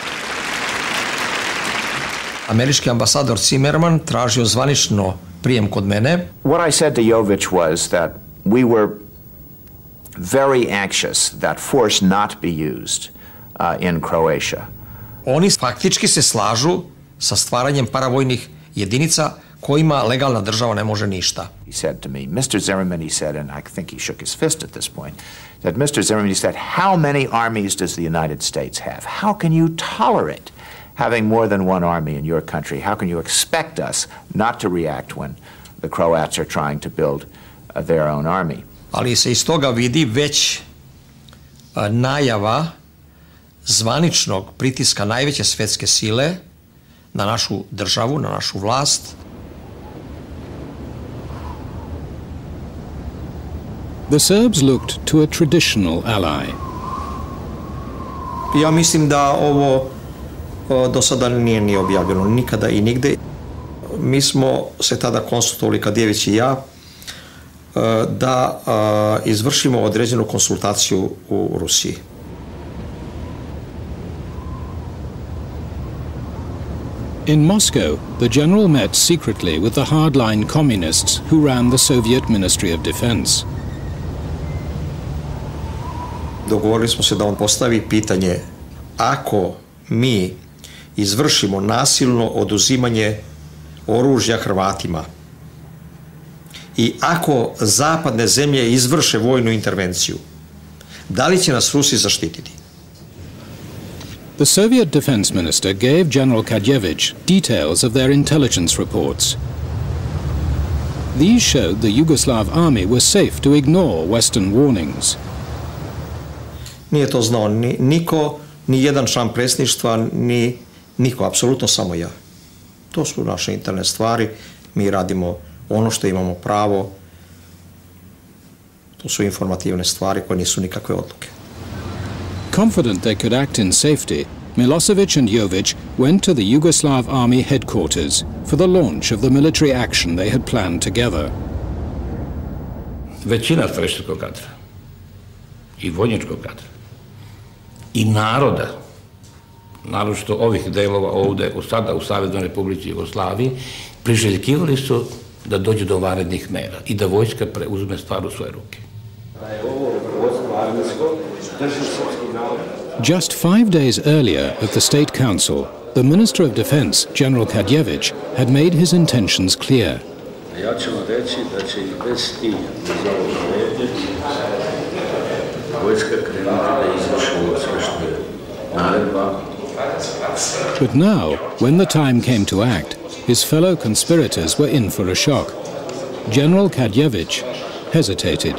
Američki ambasador Zimmerman tražio zvanično prijem kod mene. What I said to Jovic was that we were very anxious that force not be used in Croatia. Oni faktički se slažu sa stvaranjem paravojnih jedinica kojima legalna država ne može ništa. He said to me, Mr. Zimmerman, he said, and I think he shook his fist at this point, that Mr. Zimmerman, he said, how many armies does the United States have? How can you tolerate having more than one army in your country? How can you expect us not to react when the Croats are trying to build their own army? Ali se iz toga vidi već najava zvaničnog pritiska najveće svetske sile na našu državu, na našu vlast. The Serbs looked to a traditional ally. Ja mislim da ovo do sada nije ni objavljeno nikada i nigde. Mi smo se tada konsultovali, Kadjević i ja, da izvršimo određenu konsultaciju u Rusiji. In Moscow, the general met secretly with the hardline communists who ran the Soviet Ministry of Defense. Dogovorili smo se da on postavi pitanje: ako mi izvršimo nasilno oduzimanje oružja Hrvatima i ako zapadne zemlje izvrše vojnu intervenciju, da li će nas Rusi zaštititi? The Soviet defense minister gave General Kadjević details of their intelligence reports. These showed the Yugoslav army was safe to ignore Western warnings. Nije to znao niko, ni jedan član predsjedništva, ni niko, apsolutno samo ja. To su naše interne stvari, mi radimo ono što imamo pravo, to su informativne stvari koje nisu nikakve odluke. Confident they could act in safety, Milosevic and Jovic went to the Yugoslav army headquarters for the launch of the military action they had planned together. Većina strešćarskog kadra i vojničkog kadra i naroda, naročito ovih delova ovde, sada u Saveznoj Republici Jugoslaviji, priželjkivali su da dođe do vanrednih mera i da vojska preuzme stvar u svoje ruke. Just 5 days earlier at the State Council, the Minister of Defense, General Kadjević, had made his intentions clear. Ja ću vam reći da će i bez tih vojska krenuti da izvrši sve što je naredba. But now, when the time came to act, his fellow conspirators were in for a shock. General Kadjević hesitated.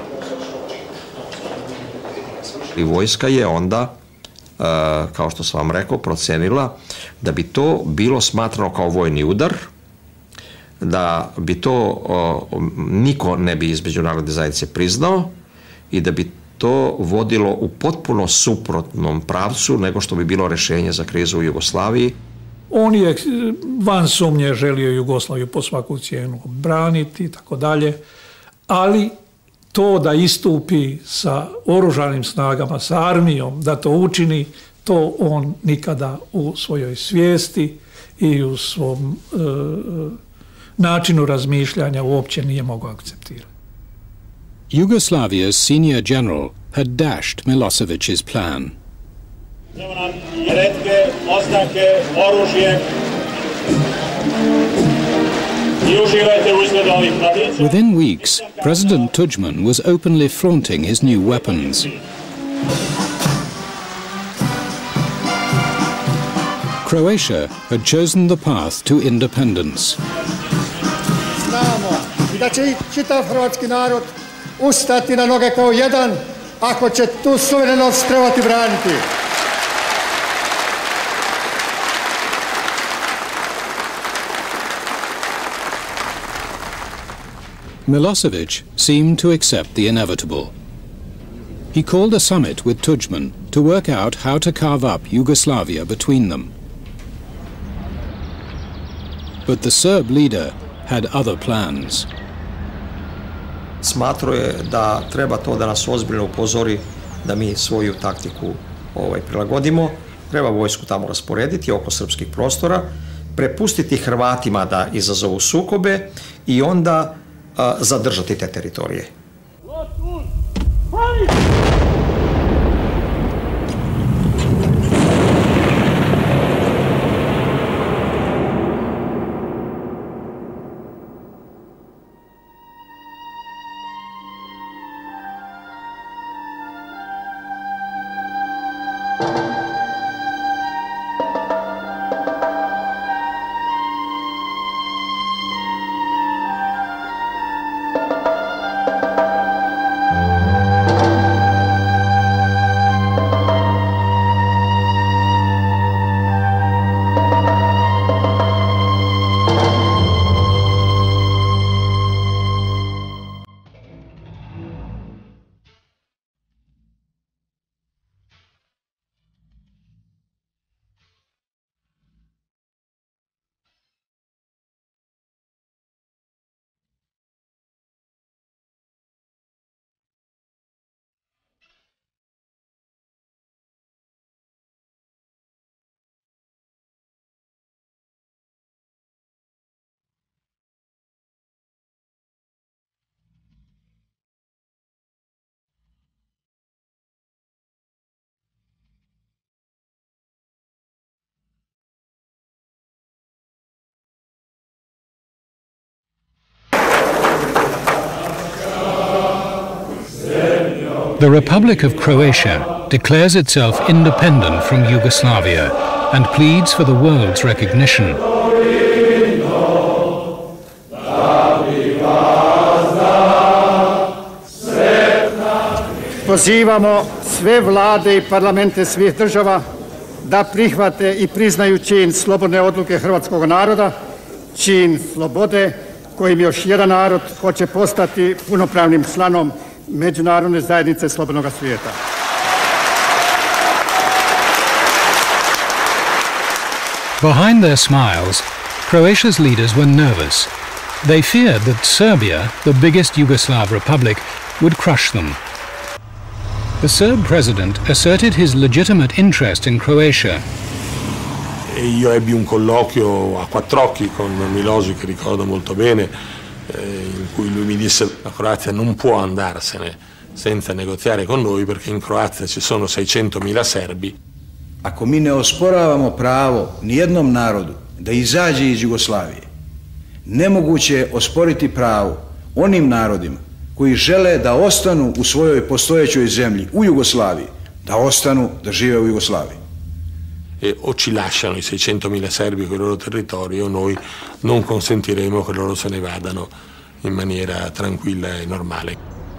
I vojska je onda, kao što sam vam rekao, procenila da bi to bilo smatrano kao vojni udar, da bi to niko ne bi iz međunarodne zajednice priznao i da bi to vodilo u potpuno suprotnom pravcu nego što bi bilo rešenje za krizu u Jugoslaviji. On je van sumnje želio Jugoslaviju po svaku cijenu braniti i tako dalje, ali to da istupi sa oružanim snagama, sa armijom, da to učini, to on nikada u svojoj svijesti i u svom načinu razmišljanja uopće nije mogao akceptirati. Yugoslavia's senior general had dashed Milosevic's plan. Evo nam retke oznake, oružje i uživajte u izgledu ovih mladića. Within weeks, President Tudjman was openly flaunting his new weapons. Croatia had chosen the path to independence. Znamo i da će čitav hrvatski narod ustati na noge kao jedan ako će tu suverenost trebati braniti. Milosevic seemed to accept the inevitable. He called a summit with Tudjman to work out how to carve up Yugoslavia between them. But the Serb leader had other plans. Smatrao je da treba to da nas ozbiljno upozori da mi svoju taktiku prilagodimo. Treba vojsku tamo rasporediti oko srpskih prostora, prepustiti Hrvatima da izazovu sukobe i onda zadržati te teritorije. The Republic of Croatia declares itself independent from Yugoslavia and pleads for the world's recognition. Pozivamo sve vlade i parlamente svih država da prihvate i priznaju čin slobodne odluke hrvatskog naroda, čin slobode kojim još jedan narod hoće postati punopravnim članom međunarodne zajednice slobodnog svijeta. Behind their smiles, Croatia's leaders were nervous. They feared that Serbia, the biggest Yugoslav republic, would crush them. The Serb president asserted his legitimate interest in Croatia. Io ebbi un colloquio a quattro occhi con Milosevic, che ricordo molto bene, in cui lui mi disse: la Croazia non può andarsene senza negoziare con noi perché in Croazia ci sono 600.000 Serbi. Ako mi ne osporavamo pravo nijednom narodu da izađe iz Jugoslavije, nemoguće je osporiti pravo onim narodima koji žele da ostanu u svojoj postojećoj zemlji, u Jugoslaviji, da ostanu, da žive u Jugoslaviji. E o ci lasciano i 600.000 serbi con il loro territorio, noi non consentiremo che loro se ne vadano in maniera tranquilla e normale.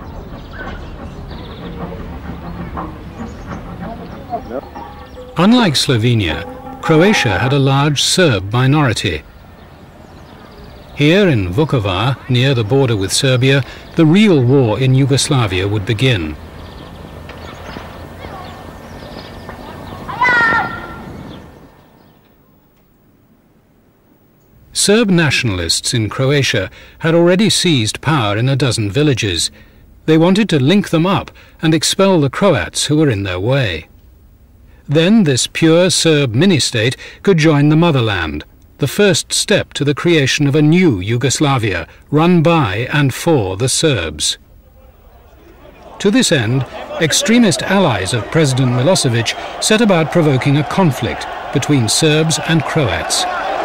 Unlike Slovenia, Croatia had a large Serb minority. Here in Vukovar, near the border with Serbia, the real war in Yugoslavia would begin. Serb nationalists in Croatia had already seized power in a dozen villages. They wanted to link them up and expel the Croats who were in their way. Then this pure Serb mini-state could join the motherland, the first step to the creation of a new Yugoslavia, run by and for the Serbs. To this end, extremist allies of President Milosevic set about provoking a conflict between Serbs and Croats.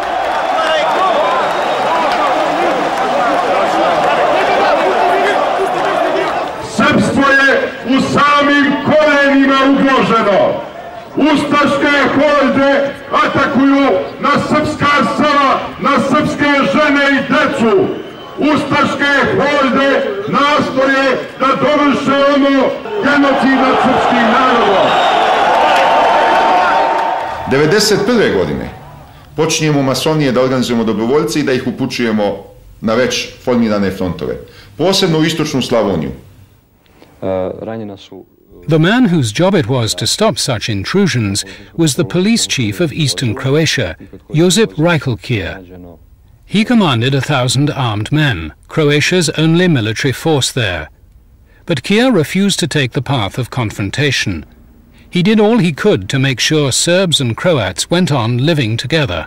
Srpstvo je u samim korenima ugroženo. Ustaške horde atakuju na srpska sela, na srpske žene i decu. Ustaške horde nastoje da dovrše ono genocid nad srpskim narodom. 1991. godine počinjemo masonije da organizujemo dobrovoljce i da ih upućujemo na već formirane frontove, posebno u istočnu Slavoniju. The man whose job it was to stop such intrusions was the police chief of eastern Croatia, Josip Reikelkier. He commanded 1,000 armed men, Croatia's only military force there. But Kier refused to take the path of confrontation. He did all he could to make sure Serbs and Croats went on living together.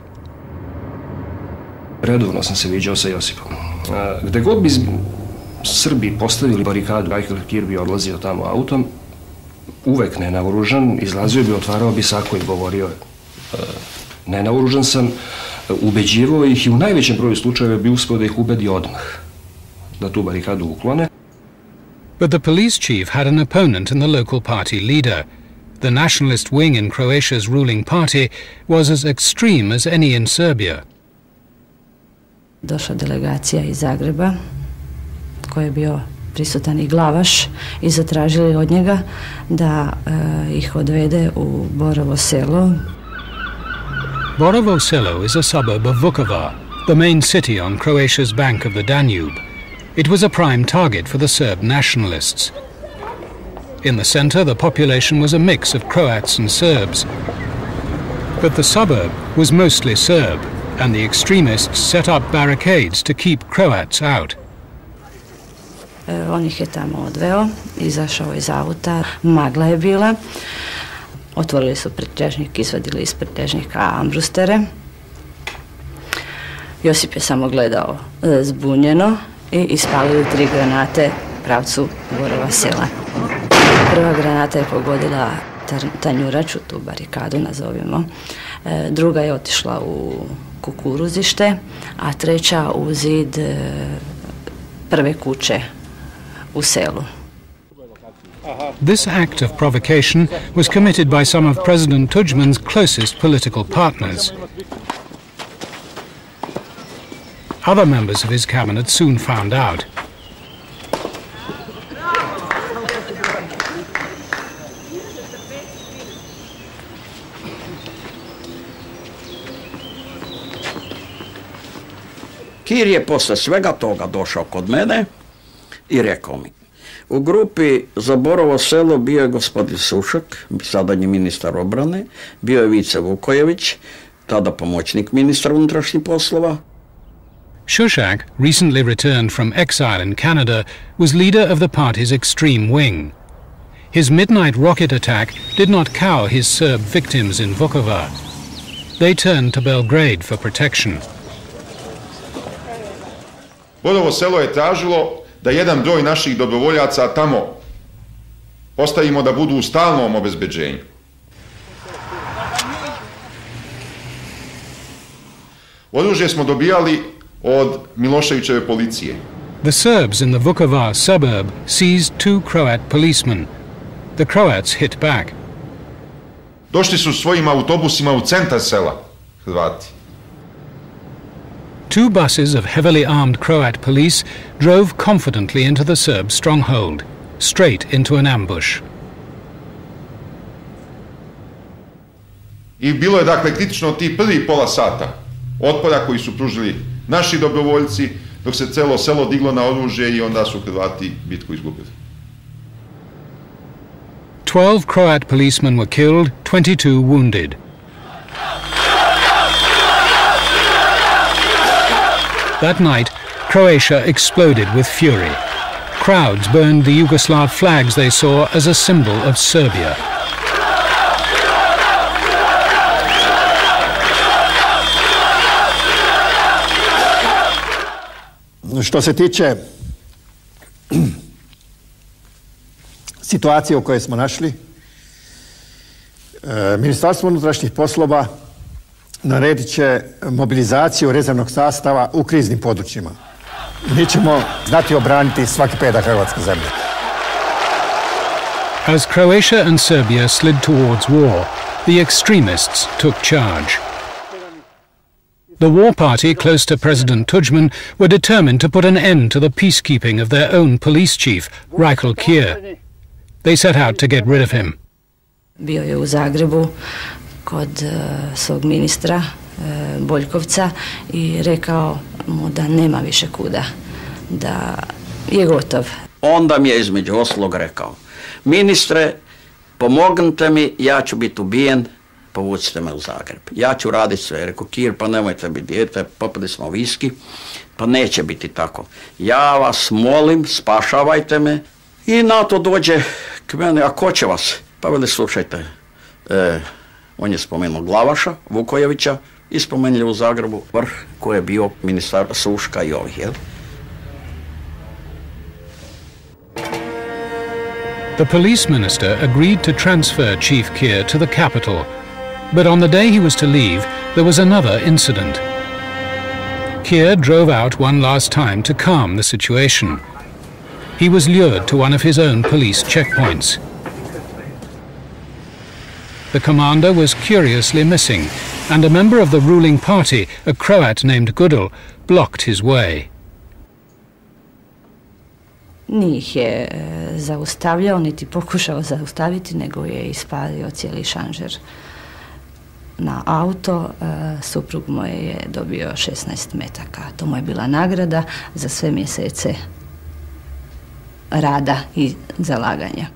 Redovno sam se viđao sa Josipom. Gde god bi Srbi postavili barikadu, Reikelkier bi odlazio tamo autom, uvek nenaoružan, izlazio bi, otvarao bi sako i govorio nenaoružan sam, ubeđivao ih i u najvećem broju slučajeva bi uspeo da ih ubedi odmah da tu barikadu uklone. But the police chief had an opponent in the local party leader. The nationalist wing in Croatia's ruling party was as extreme as any in Serbia. Došla delegacija iz Zagreba, koji je bio prisutan i glavaš, i zatražili od njega da ih odvede u Borovo selo. Borovo Selo is a suburb of Vukovar, the main city on Croatia's bank of the Danube. It was a prime target for the Serb nationalists. In the center, the population was a mix of Croats and Serbs. But the suburb was mostly Serb, and the extremists set up barricades to keep Croats out. On ih je tamo odveo, izašao iz auta, magla je bila. Otvorili su pritježnik, izvadili iz pritježnika ambrustere. Josip je samo gledao zbunjeno i ispalili 3 granate u pravcu Borova sela. Prva granata je pogodila tanjuraču, tu barikadu nazovimo. Druga je otišla u kukuruzište, a treća u zid prve kuće u selu. This act of provocation was committed by some of President Tudjman's closest political partners. Other members of his cabinet soon found out. Kir je posle svega toga došao kod mene i rekao mi: u grupi za Borovo selo bio je gospodin Sušak, sadanji ministar obrane, bio je Vice Vukojević, tada pomoćnik ministra unutrašnjih poslova. Shushak, recently returned from exile in Canada, was leader of the party's extreme wing. His midnight rocket attack did not cow his Serb victims in Vukovar. They turned to Belgrade for protection. Borovo selo je tražilo da jedan broj naših dobrovoljaca tamo postavimo da budu u stalnom obezbeđenju. Oružje smo dobijali od Miloševićeve policije. The Serbs in the Vukovar suburb seized 2 Croat policemen. The Croats hit back. Došli su svojim autobusima u centar sela, Hrvati. 2 buses of heavily armed Croat police drove confidently into the Serb stronghold, straight into an ambush. I bilo je dakle kritično ti prvi pola sata otpora koji su pružili naši dobrovoljci, dok se celo selo diglo na oružje i onda su Hrvati bitku izgubili. 12 Croat policemen were killed, 22 wounded. That night, Croatia exploded with fury. Crowds burned the Yugoslav flags they saw as a symbol of Serbia. Što se tiče situacije u kojoj smo našli, Ministarstvo unutrašnjih poslova naredit će mobilizaciju rezervnog sastava u kriznim područjima. Mi ćemo znati obraniti svaki pedak hrvatske zemlje. As Croatia and Serbia slid towards war, the extremists took charge. The war party close to President Tudjman were determined to put an end to the peacekeeping of their own police chief, Reikelkier. They set out to get rid of him. Bio je u Zagrebu kod svog ministra Boljkovca i rekao mu da nema više kuda, da je gotov. Onda mi je između ostalog rekao: ministre, pomognite mi, ja ću biti ubijen, povucite me u Zagreb. Ja ću raditi sve. Rekao: Kir, pa nemojte biti dijete, popili smo viski, pa neće biti tako. Ja vas molim, spašavajte me. I na to dođe k mene: a ko će vas? Pa veli: slušajte, on je spomenuo Glavaša, Vukojevića, i spomenuli u Zagrebu vrh koji je bio ministar Suška i ovih, jel? The police minister agreed to transfer Chief Keir to the capital, but on the day he was to leave, there was another incident. Keir drove out one last time to calm the situation. He was lured to one of his own police checkpoints. The commander was curiously missing, and a member of the ruling party, a Croat named Gudel, blocked his way. Nije ih je zaustavljao, niti pokušao zaustaviti, nego je ispalio cijeli šanžer na auto. Suprug moj je dobio 16 metaka. To mu je bila nagrada za sve mjesece rada i zalaganja.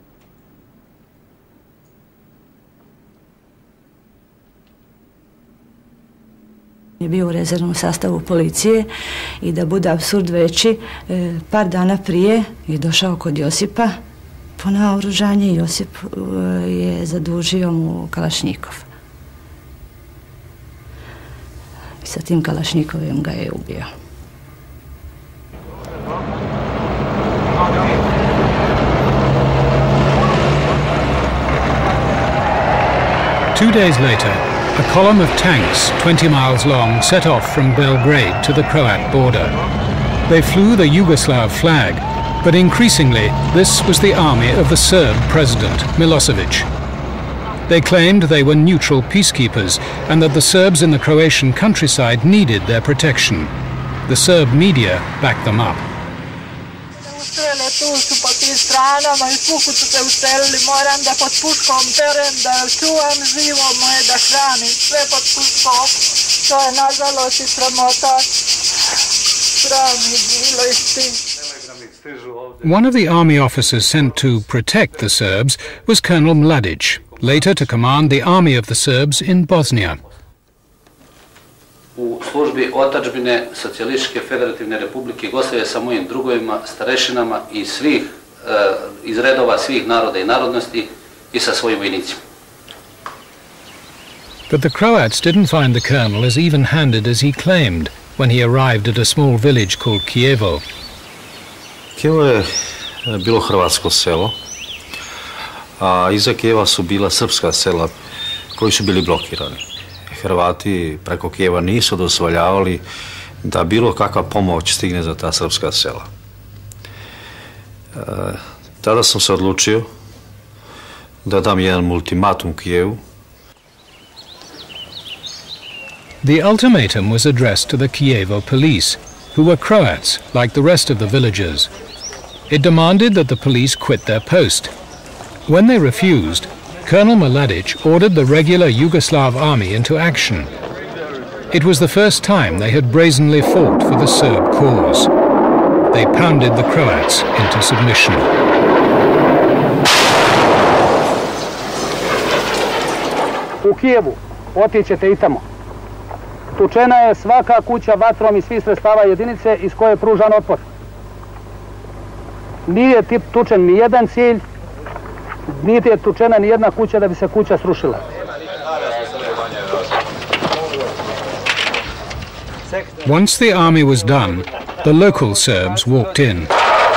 Je bio u rezervnom sastavu policije i da bude apsurd veći, par dana prije je došao kod Josipa po naoružanje i Josip je zadužio mu kalašnjikov. I sa tim kalašnjikovim ga je ubio. Two days later, a column of tanks 20 miles long set off from Belgrade to the Croat border. They flew the Yugoslav flag, but increasingly this was the army of the Serb president, Milosevic. They claimed they were neutral peacekeepers and that the Serbs in the Croatian countryside needed their protection. The Serb media backed them up. Ustrele tu su po tim stranama i svuku su se uselili. Moram da pod puškom perem, da čuvam živo moje, da hranim sve pod puškom. To je nažalost i sramota. Sram je bilo isti. One of the army officers sent to protect the Serbs was Colonel Mladic, later to command the army of the Serbs in Bosnia. U službi otadžbine Socijalističke federativne republike Jugoslavije sa mojim drugovima, starešinama i svih, iz redova svih naroda i narodnosti i sa svojim vojnicima. But the Croats didn't find the colonel as even-handed as he claimed when he arrived at a small village called Kijevo. Kijevo je bilo hrvatsko selo, a iza Kijeva su bila srpska sela koji su bili blokirani. Hrvati preko Kijeva nisu dozvoljavali da bilo kakva pomoć stigne za ta srpska sela. Tada sam se odlučio da dam jedan ultimatum Kijevu. The ultimatum was addressed to the Kijevo police, who were Croats like the rest of the villagers. It demanded that the police quit their post. When they refused, Colonel Mladic ordered the regular Yugoslav army into action. It was the first time they had brazenly fought for the Serb cause. They pounded the Croats into submission. U Kijevu, otićete i tamo. Tučena je svaka kuća vatrom i svih sredstava jedinice iz koje je pružan otpor. Nije tučen ni jedan cilj, niti je tučena ni jedna kuća da bi se kuća srušila. Once the army was done, the local Serbs walked in.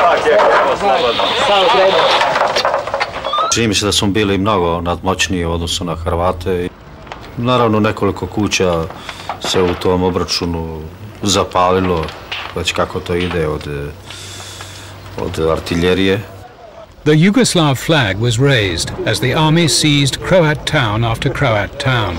Čini mi se da smo bili mnogo nadmoćniji u odnosu na Hrvate. Naravno, nekoliko kuća se u tom obračunu zapalilo, već kako to ide od artiljerije. The Yugoslav flag was raised as the army seized Croat town after Croat town.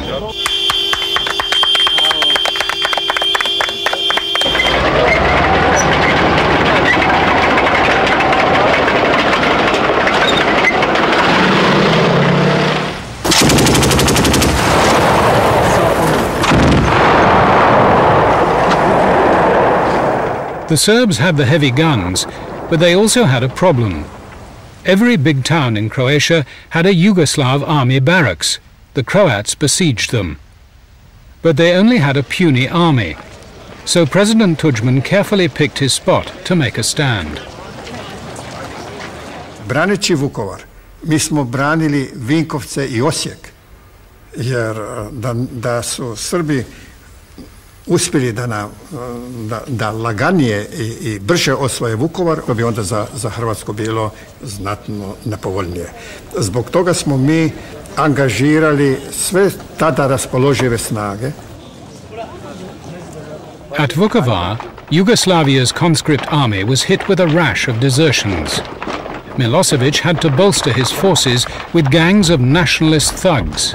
The Serbs had the heavy guns, But they also had a problem. Every big town in Croatia had a Yugoslav army barracks. The Croats besieged them. But they only had a puny army. So President Tudjman carefully picked his spot to make a stand. Braneći Vukovar, mi smo branili Vinkovce i Osijek, jer da su Srbi uspjeli da laganije i brže osvoje Vukovar, to bi onda za Hrvatsku bilo znatno nepovoljnije. Zbog toga smo mi angažirali sve tada raspoložive snage. At Vukovar, Yugoslavia's conscript army was hit with a rash of desertions. Milosevic had to bolster his forces with gangs of nationalist thugs.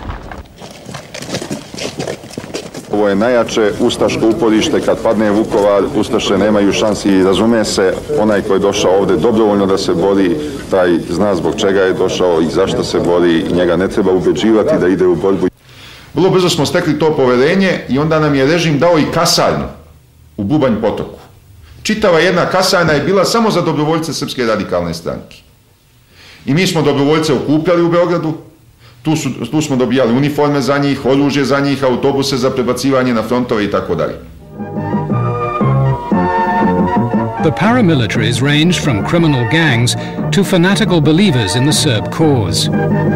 Ovo je najjače ustaško uporište, kad padne Vukovar, ustaše nemaju šansi i razume se, onaj koji je došao ovdje dobrovoljno da se bori, taj zna zbog čega je došao i zašto se bori i njega ne treba ubeđivati da ide u borbu. Vrlo brzo smo stekli to poverenje i onda nam je režim dao i kasarnu u Bubanj potoku. Čitava jedna kasarna je bila samo za dobrovoljce Srpske radikalne stranke. I mi smo dobrovoljce okupljali u Beogradu, tu smo dobijali uniforme za njih, oružje za njih, autobuse za prebacivanje na frontove i tako dalje. The paramilitaries ranged from criminal gangs to fanatical believers in the Serb cause.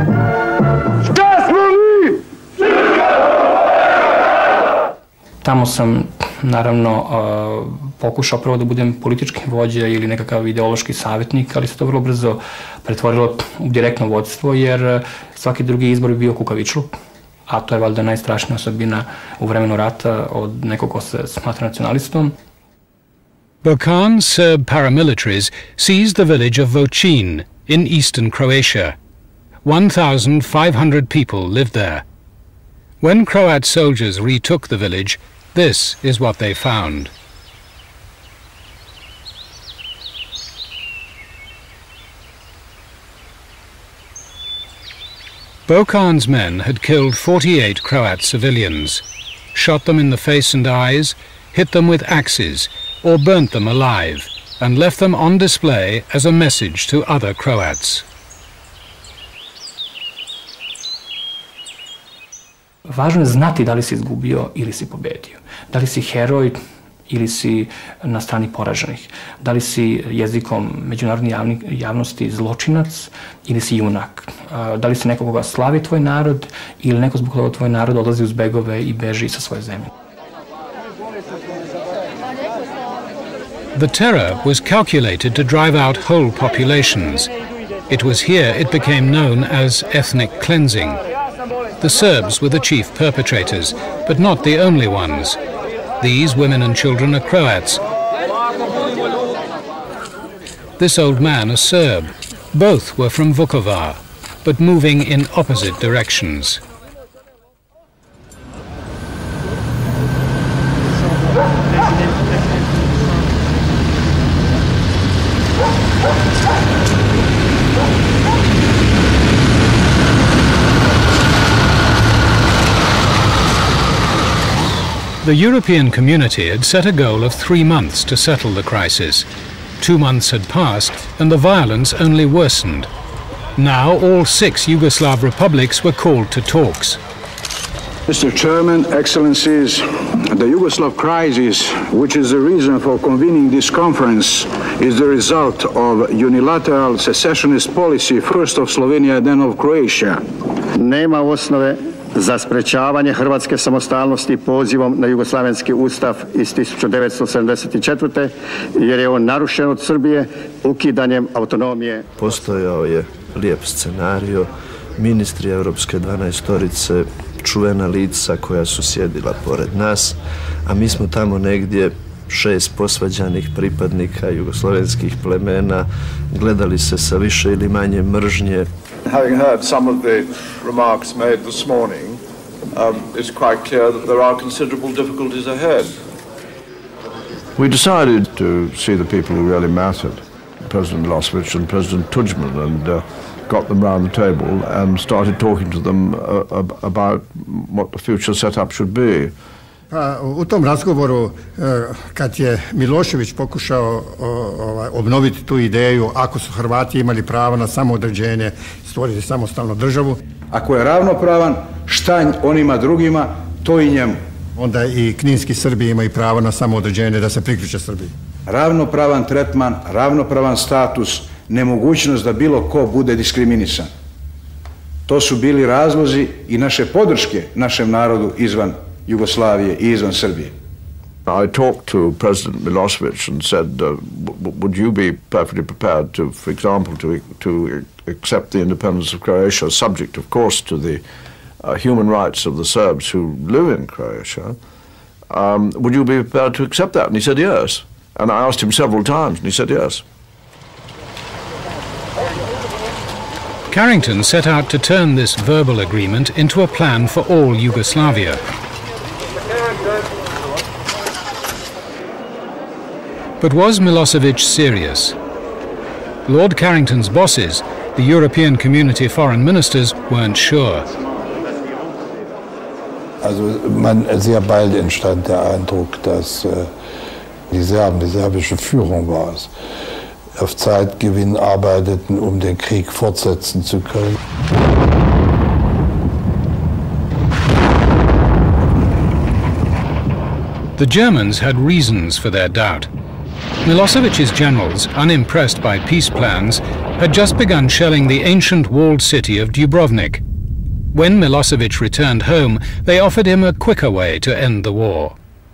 Tamo sam, naravno, pokušao prvo da budem politički vođa ili nekakav ideološki savjetnik, ali se to vrlo brzo pretvorilo u direktno vodstvo, jer svaki drugi izbor bi bio kukavičluk, a to je valjda najstrašnija osobina u vremenu rata od nekog ko se smatra nacionalistom. Balkan's Serb paramilitaries seized the village of Vocin in eastern Croatia. 1,500 people lived there. When Croat soldiers retook the village, this is what they found. Bokan's men had killed 48 Croat civilians, shot them in the face and eyes, hit them with axes, or burnt them alive, and left them on display as a message to other Croats. Važno je znati da li si izgubio ili si pobedio. Da li si heroj ili si na strani poraženih. Da li si jezikom međunarodne javnosti zločinac ili si junak. Da li si neko koga slavi tvoj narod ili neko zbog toga tvoj narod odlazi uz begove i beži sa svoje zemlje. The terror was calculated to drive out whole populations. It was here it became known as ethnic cleansing. The Serbs were the chief perpetrators, but not the only ones. These women and children are Croats. This old man a Serb. Both were from Vukovar, but moving in opposite directions. The European community had set a goal of 3 months to settle the crisis. 2 months had passed and the violence only worsened. Now all 6 Yugoslav republics were called to talks. Mr. Chairman, Excellencies, the Yugoslav crisis, which is the reason for convening this conference, is the result of unilateral secessionist policy, first of Slovenia, then of Croatia. Nema osnove za sprečavanje hrvatske samostalnosti pozivom na Jugoslavenski ustav iz 1974. jer je on narušen od Srbije ukidanjem autonomije. Postojao je lijep scenario, ministri Europske 12-torice, čuvena lica koja su sjedila pored nas, a mi smo tamo negdje 6 posvađanih pripadnika jugoslovenskih plemena, gledali se sa više ili manje mržnje. Having heard some of the remarks made this morning, it's quite clear that there are considerable difficulties ahead. We decided to see the people who really mattered, President Milosevic and President Tudjman, and got them round the table and started talking to them about what the future setup should be. Pa, u tom razgovoru, kad je Milošević pokušao obnoviti tu ideju, ako su Hrvati imali pravo na samoodređenje, stvoriti samostalnu državu. Ako je ravnopravan, šta onima drugima, to i njemu. Onda i kninski Srbi imaju pravo na samoodređenje da se priključe Srbiji. Ravnopravan tretman, ravnopravan status, nemogućnost da bilo ko bude diskriminisan. To su bili razlozi i naše podrške našem narodu izvan Jugoslavije i izvan Srbije. I talked to President Milosevic and said, would you be perfectly prepared to, for example, to accept the independence of Croatia, subject, of course, to the human rights of the Serbs who live in Croatia? Would you be prepared to accept that? And he said yes. And I asked him several times, and he said yes. Carrington set out to turn this verbal agreement into a plan for all Yugoslavia. But was Milosevic serious? Lord Carrington's bosses, the European Community foreign ministers, weren't sure. Also sehr bald entstand der Eindruck, dass die serbische Führung war es, auf Zeitgewinn arbeiteten, um den Krieg fortsetzen zu können. The Germans had reasons for their doubt. Milosevic's generals, unimpressed by peace plans, had just begun shelling the ancient walled city of Dubrovnik. When Milosevic returned home, they offered him a quicker way to end the war.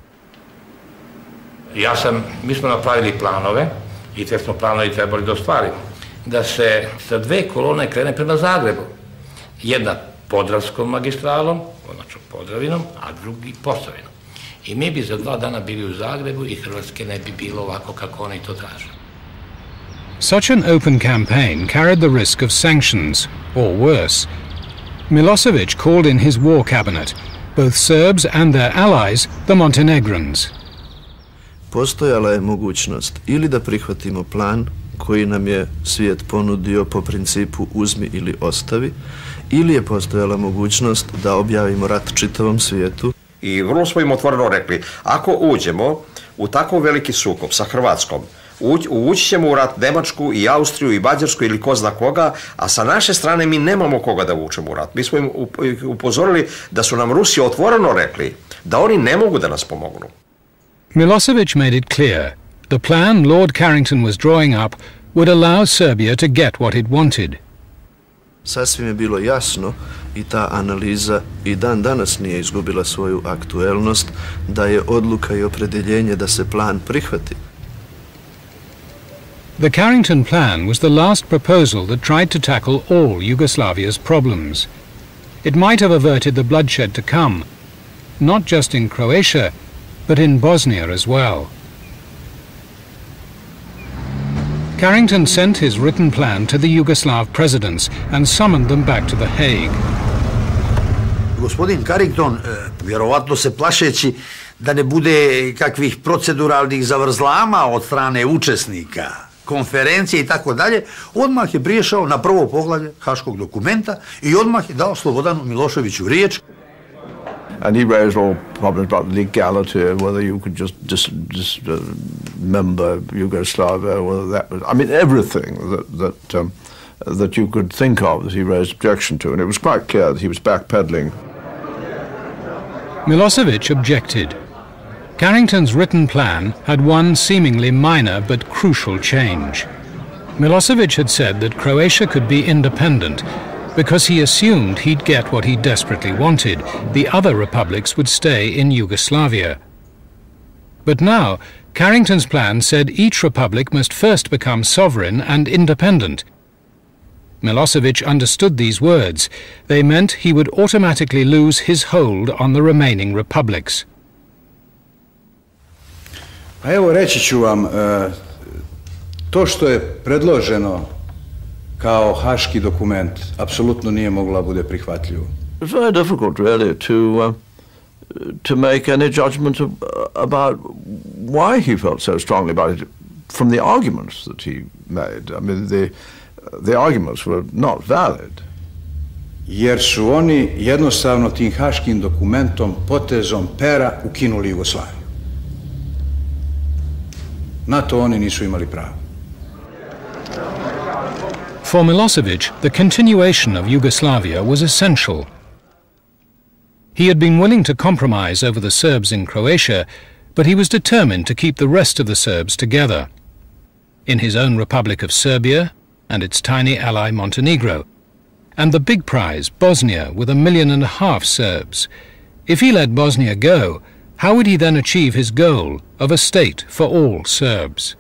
Mi smo napravili planove i te smo planovi trebali da ostvarimo. Da se sa dve kolone krene prema Zagrebu. Jedna Podravskom magistralom, odnosno Podravinom, a drugi Posavinom. I mi bi za 2 dana bili u Zagrebu i Hrvatske ne bi bilo ovako kako oni to traže. Such an open campaign carried the risk of sanctions, or worse. Milosevic called in his war cabinet, both Serbs and their allies, the Montenegrins. Postojala je mogućnost ili da prihvatimo plan koji nam je svijet ponudio po principu uzmi ili ostavi, ili je postojala mogućnost da objavimo rat čitavom svijetu. I vrlo smo im otvoreno rekli, ako uđemo u tako veliki sukob sa Hrvatskom, ući ćemo u rat Nemačku i Austriju i Mađarsku ili ko zna koga, a sa naše strane mi nemamo koga da vučemo u rat. Mi smo im upozorili da su nam Rusi otvoreno rekli da oni ne mogu da nas pomognu. Milosevic made it clear the plan Lord Carrington was drawing up would allow Serbia to get what it wanted. Sasvim je bilo jasno i ta analiza i dan danas nije izgubila svoju aktuelnost, da je odluka i opredeljenje da se plan prihvati. The Carrington Plan was the last proposal that tried to tackle all Yugoslavia's problems. It might have averted the bloodshed to come, not just in Croatia, but in Bosnia as well. Carrington sent his written plan to the Yugoslav presidents and summoned them back to The Hague. Gospodin Carrington, vjerovatno se plašeći da ne bude kakvih proceduralnih zavrzlama od strane učesnika konferencije i tako dalje, odmah je priješao na prvo poglavlje Haškog dokumenta i odmah je dao Slobodanu Miloševiću riječ. And he raised all problems about legality, whether you could just dismember Yugoslavia, whether that was, I mean, everything that you could think of that he raised objection to, and it was quite clear that he was backpedaling. Milosevic objected. Carrington's written plan had one seemingly minor but crucial change. Milosevic had said that Croatia could be independent because he assumed he'd get what he desperately wanted. The other republics would stay in Yugoslavia. But now, Carrington's plan said each republic must first become sovereign and independent. Milosevic understood these words. They meant he would automatically lose his hold on the remaining republics. A evo reći ću vam, to što je predloženo kao haški dokument apsolutno nije mogla bude prihvatljivo. It's very difficult really to make any judgment about why he felt so strongly about it from the arguments that he made. I mean, the arguments were not valid. jer su oni jednostavno tim haškim dokumentom, potezom pera ukinuli Jugoslaviju. Na to oni nisu imali pravo. For Milosevic, the continuation of Yugoslavia was essential. He had been willing to compromise over the Serbs in Croatia, but he was determined to keep the rest of the Serbs together. In his own Republic of Serbia and its tiny ally Montenegro, and the big prize, Bosnia, with 1.5 million Serbs. If he let Bosnia go, how would he then achieve his goal of a state for all Serbs?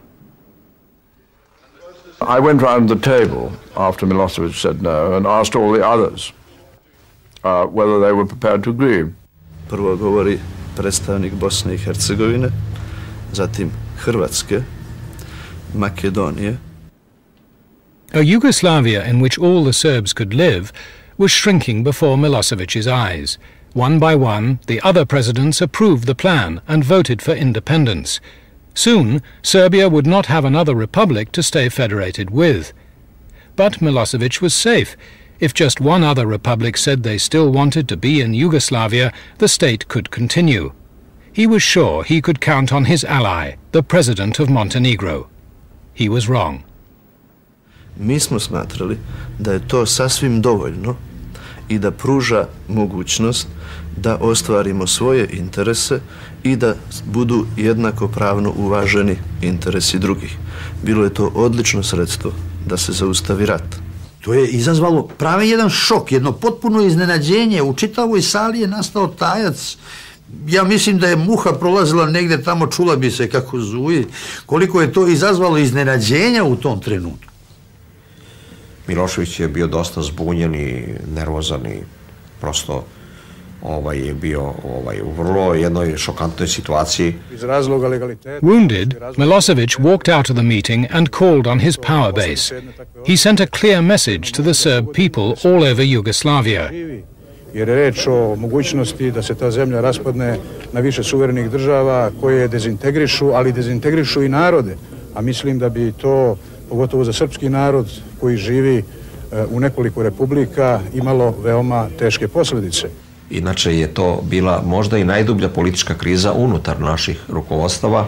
I went round the table after Milosevic said no and asked all the others whether they were prepared to agree. Prvo govori predstavnik Bosne I Hercegovine, zatim Hrvatske, Makedonije. A Yugoslavia in which all the Serbs could live was shrinking before Milosevic's eyes. One by one, the other presidents approved the plan and voted for independence. Soon, Serbia would not have another republic to stay federated with. But Milosevic was safe. If just one other republic said they still wanted to be in Yugoslavia, the state could continue. He was sure he could count on his ally, the president of Montenegro. He was wrong. Mi smo smatrali da je to sasvim dovoljno I da pruža mogućnost da ostvarimo svoje interese I da budu jednakopravno uvaženi interesi drugih. Bilo je to odlično sredstvo da se zaustavi rat. To je izazvalo pravi jedan šok, jedno potpuno iznenađenje. U čitavoj sali je nastao tajac. Ja mislim da je muha prolazila negdje tamo, čula bi se kako zuji. Koliko je to izazvalo iznenađenja u tom trenutku. Milošević je bio dosta zbunjen I nervozan I prosto je bio u vrlo jednoj šokantnoj situaciji. Wounded, Milosevic walked out of the meeting and called on his power base. He sent a clear message to the Serb people all over Yugoslavia. Jer je reč o mogućnosti da se ta zemlja raspadne na više suverenih država koje dezintegrišu, ali dezintegrišu I narode. A mislim da bi to, pogotovo za srpski narod koji živi u nekoliko republika, imalo veoma teške posljedice. Inače je to bila možda I najdublja politička kriza unutar naših rukovodstava.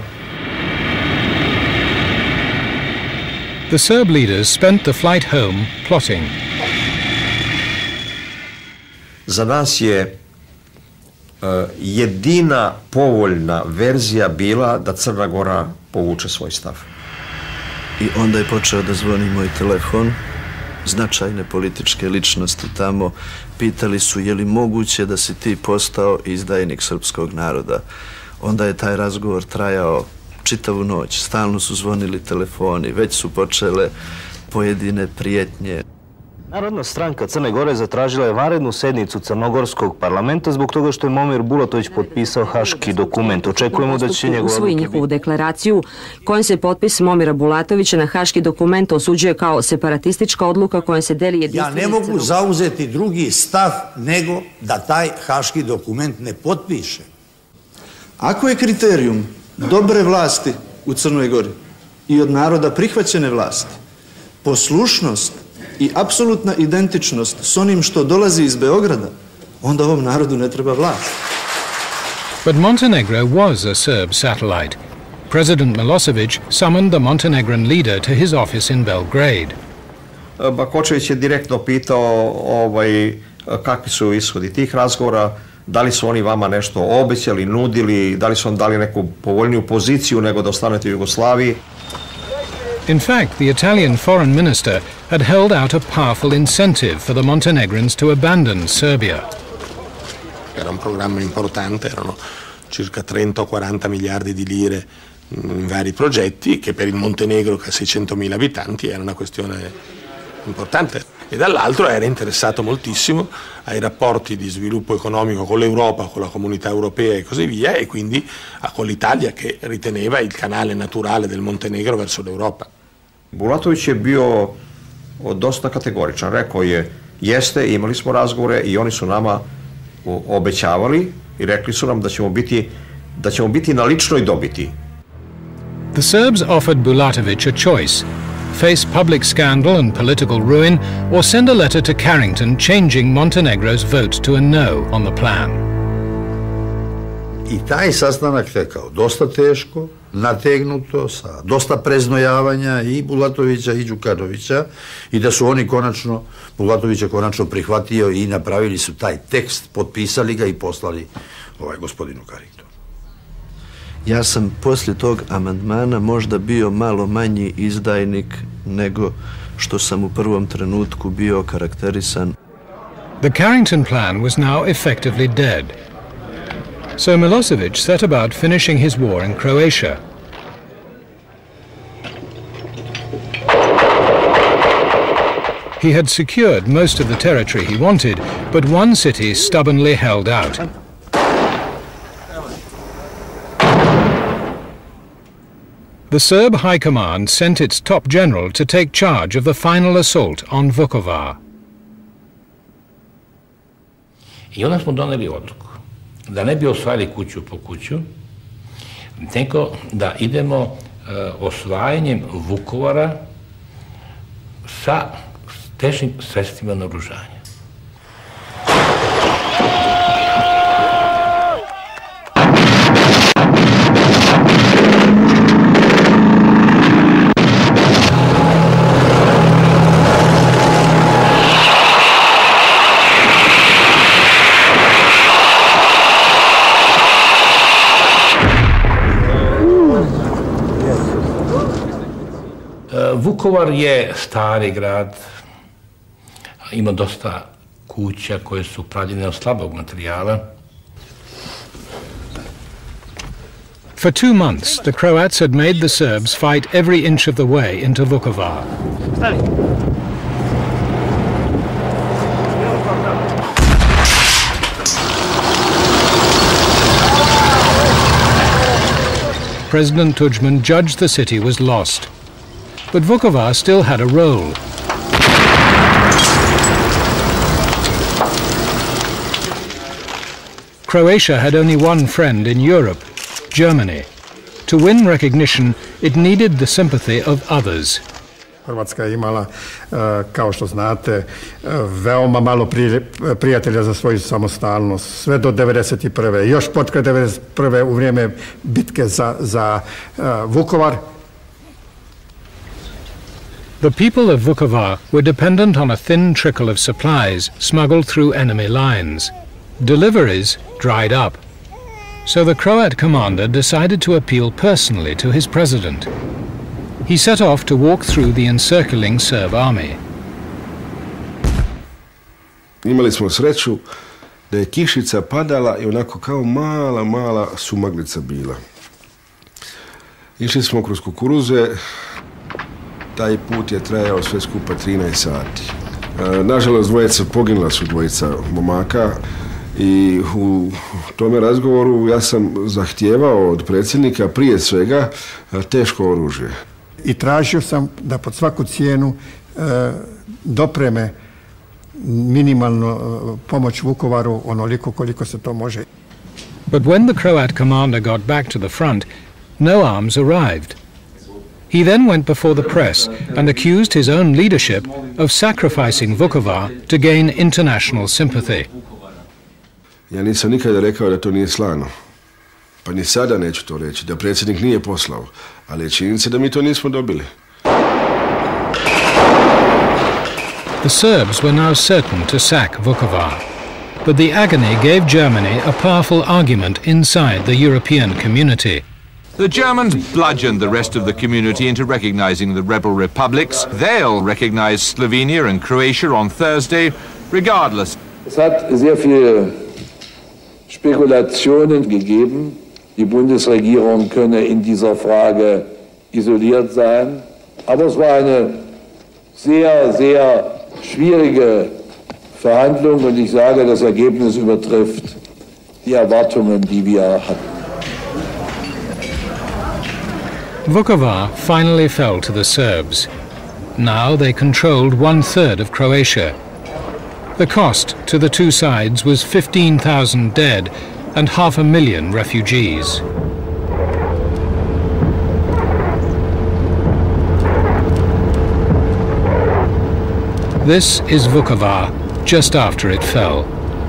The Serb leaders spent the flight home plotting. Za nas je jedina povoljna verzija bila da Crna Gora povuče svoj stav. I onda je počeo da zvoni moj telefon. Značajne političke ličnosti tamo pitali su je li moguće da si ti postao izdajnik srpskog naroda. Onda je taj razgovor trajao čitavu noć. Stalno su zvonili telefoni, već su počele pojedine prijetnje. Narodna stranka Crne Gore zatražila je vanrednu sednicu Crnogorskog parlamenta zbog toga što je Momir Bulatović potpisao haški dokument. Očekujemo da će njegov usvoji njihovu deklaraciju kojom se potpis Momira Bulatovića na haški dokument osuđuje kao separatistička odluka kojom se deli jedinstveni. Ja ne mogu zauzeti drugi stav nego da taj haški dokument ne potpiše. Ako je kriterijum dobre vlasti u Crnoj Gori I od naroda prihvaćene vlasti poslušnost I apsolutna identičnost s onim što dolazi iz Beograda, onda ovom narodu ne treba vlast. But Montenegro was a Serb satellite. President Milosevic summoned the Montenegrin leader to his office in Belgrade. Bakočević je direktno pitao kakvi su ishodi tih razgovora, da li su oni vama nešto obećali, nudili, da li su vam dali neku povoljniju poziciju nego da ostanete u Jugoslaviji. In fact, the Italian foreign minister had held out a powerful incentive for the Montenegrins to abandon Serbia. Era un programma importante, erano circa 30 o 40 miliardi di lire in vari progetti, che per il Montenegro, che ha 600.000 abitanti, era una questione importante. E dall'altro era interessato moltissimo ai rapporti di sviluppo economico con l'Europa, con la comunità europea e così via, e quindi con l'Italia che riteneva il canale naturale del Montenegro verso l'Europa. Bulatović je bio dosta kategoričan, rekao je jeste, imali smo razgovore I oni su nama obećavali I rekli su nam da ćemo biti na ličnoj dobiti. The Serbs offered Bulatović a choice: face public scandal and political ruin, or send a letter to Carrington changing Montenegro's vote to a no on the plan. I taj sastanak tekao dosta teško, nategnuto, sa dosta preznojavanja i Bulatovića i Đukanovića, i da su oni konačno, Bulatović je konačno prihvatio i napravili su taj tekst, potpisali ga i poslali gospodinu Carringtonu. Ja sam poslije tog amandmana možda bio malo manji izdajnik nego što sam u prvom trenutku bio karakterisan. The Carrington plan was now effectively dead. So Milosevic set about finishing his war in Croatia. He had secured most of the territory he wanted, but one city stubbornly held out. The Serb High Command sent its top general to take charge of the final assault on Vukovar. I onda smo doneli odluku da ne bi osvajali kuću po kuću, nego da idemo osvajanjem Vukovara sa težim sredstvima naoružanja. Vukovar je stari grad, ima dosta kuća koje su pravljene od slabog materijala. For 2 months, the Croats had made the Serbs fight every inch of the way into Vukovar. President Tudjman judged the city was lost. But Vukovar still had a role. Croatia had only one friend in Europe, Germany. To win recognition, it needed the sympathy of others. Hrvatska je imala, kao što znate, veoma malo prijatelja za svoju samostalnost, sve do 1991. Još potkraj 1991. u vrijeme bitke za Vukovar. The people of Vukovar were dependent on a thin trickle of supplies smuggled through enemy lines. Deliveries dried up. So the Croat commander decided to appeal personally to his president. He set off to walk through the encircling Serb army. Imali smo sreću da je kišica padala i onako kao mala sumaglica bila. Išli smo kroz kukuruze. Taj put je trajao sve skupa 13 sati. Nažalost, poginula su dvojica momaka i u tome razgovoru ja sam zahtijevao od predsjednika prije svega teško oružje. I tražio sam da pod svaku cijenu dopreme minimalno pomoć Vukovaru onoliko koliko se to može. But when the Croat commander got back to the front, no arms arrived. He then went before the press and accused his own leadership of sacrificing Vukovar to gain international sympathy. Ja nisam nikada rekao da to nije slano. Pa ni sada neću to reći, da predsjednik nije poslao. Ali je činjenica da mi to nismo dobili. The Serbs were now certain to sack Vukovar. But the agony gave Germany a powerful argument inside the European community. The Germans bludgeoned the rest of the community into recognizing the rebel republics. They'll recognize Slovenia and Croatia on Thursday, regardless. Es hat sehr viele Spekulationen gegeben. Die Bundesregierung könne in dieser Frage isoliert sein. Aber es war eine sehr schwierige Verhandlung und ich sage, das Ergebnis übertrifft die Erwartungen, die wir hatten. Vukovar finally fell to the Serbs. Now they controlled 1/3 of Croatia. The cost to the two sides was 15,000 dead and 500,000 refugees. This is Vukovar, just after it fell.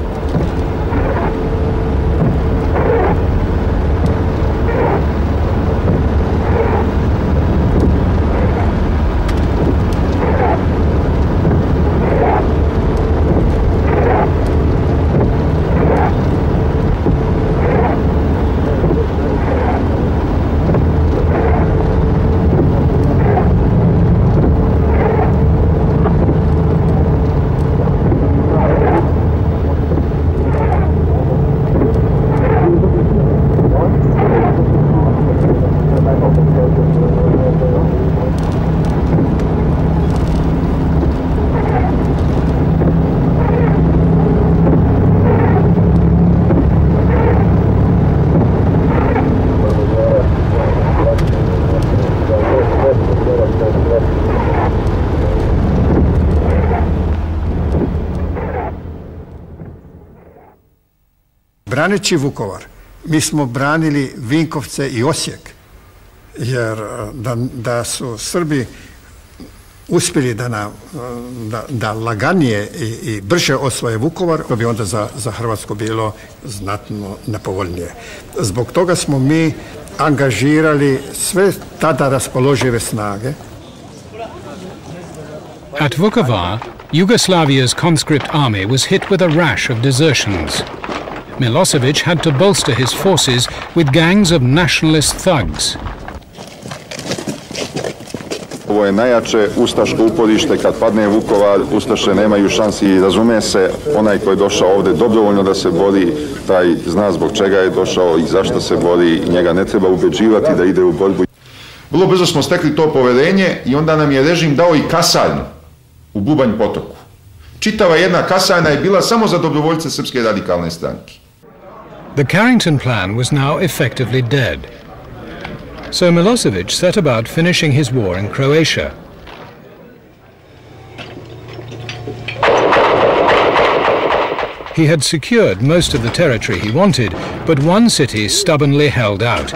Braneći Vukovar, mi smo branili Vinkovce i Osijek, jer da su Srbi uspjeli da laganije i brže osvoje Vukovar, to bi onda za Hrvatsku bilo znatno nepovoljnije. Zbog toga smo mi angažirali sve tada raspoložive snage. At Vukovar, Yugoslavia's conscript army was hit with a rash of desertions. Milosevic had to bolster his forces with gangs of nationalist thugs. Ovo je najjače ustaško uporište, kad padne Vukovar, ustaše nemaju šansi i razume se, onaj koji je došao ovdje dobrovoljno da se bori, taj zna zbog čega je došao i zašto se bori i njega ne treba ubeđivati da ide u borbu. Vrlo brzo smo stekli to poverenje i onda nam je režim dao i kasarnu u Bubanj potoku. Čitava jedna kasarna je bila samo za dobrovoljce Srpske radikalne stranke. The Carrington plan was now effectively dead. So Milosevic set about finishing his war in Croatia. He had secured most of the territory he wanted, but one city stubbornly held out.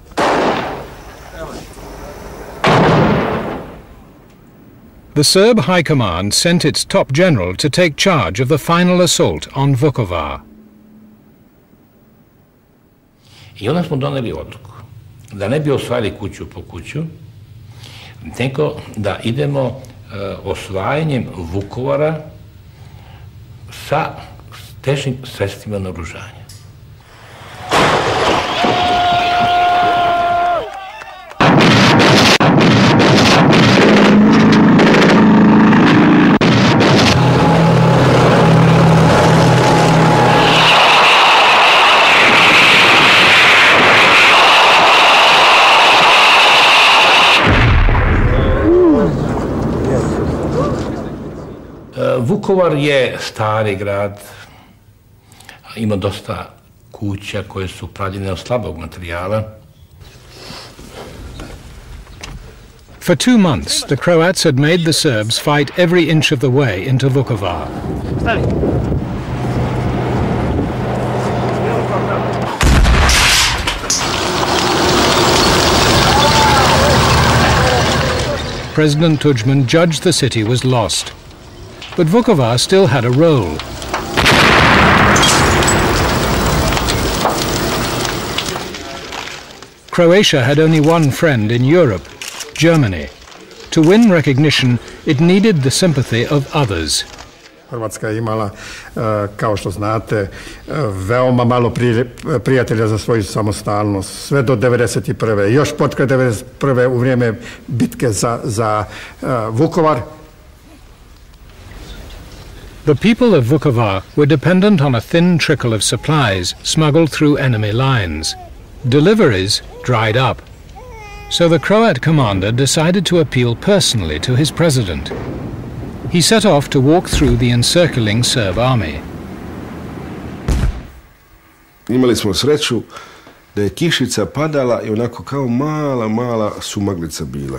The Serb High Command sent its top general to take charge of the final assault on Vukovar. I onda smo doneli odluku da ne bi osvajali kuću po kuću, nego da idemo osvajanjem Vukovara sa težim sredstvima naoružanja. Vukovar je stari grad, ima dosta kuća koje su pravljene od slabog materijala. For 2 months, the Croats had made the Serbs fight every inch of the way into Vukovar. President Tudjman judged the city was lost. But Vukovar still had a role. Croatia had only one friend in Europe, Germany. To win recognition, it needed the sympathy of others. Hrvatska je imala, kao što znate, veoma malo prijatelja za svoju samostalnost, sve do 1991. Još potkraj 1991. u vrijeme bitke za Vukovar. The people of Vukovar were dependent on a thin trickle of supplies smuggled through enemy lines. Deliveries dried up. So the Croat commander decided to appeal personally to his president. He set off to walk through the encircling Serb army. Imali smo sreću da je kišica padala i onako kao mala sumaglica bila.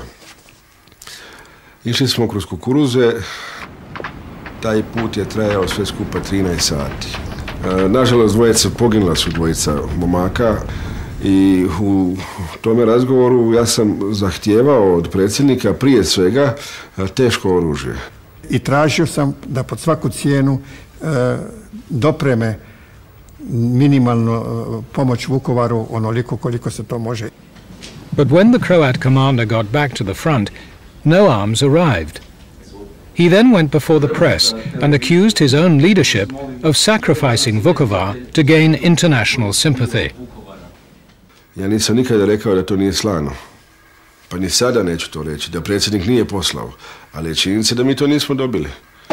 Išli smo kroz kukuruze, taj put je trajao sve skupa 13 sati. Nažalost, poginula su dvojica momaka i u tome razgovoru ja sam zahtijevao od predsjednika prije svega teško oružje. I tražio sam da pod svaku cijenu dopreme minimalno pomoć Vukovaru onoliko koliko se to može. But when the Croat commander got back to the front, no arms arrived. He then went before the press and accused his own leadership of sacrificing Vukovar to gain international sympathy. Ja nisam nikada rekao da to nije slano. Pa ni sada neću to reći, da predsjednik nije poslao. Ali je činjenica da mi to nismo dobili.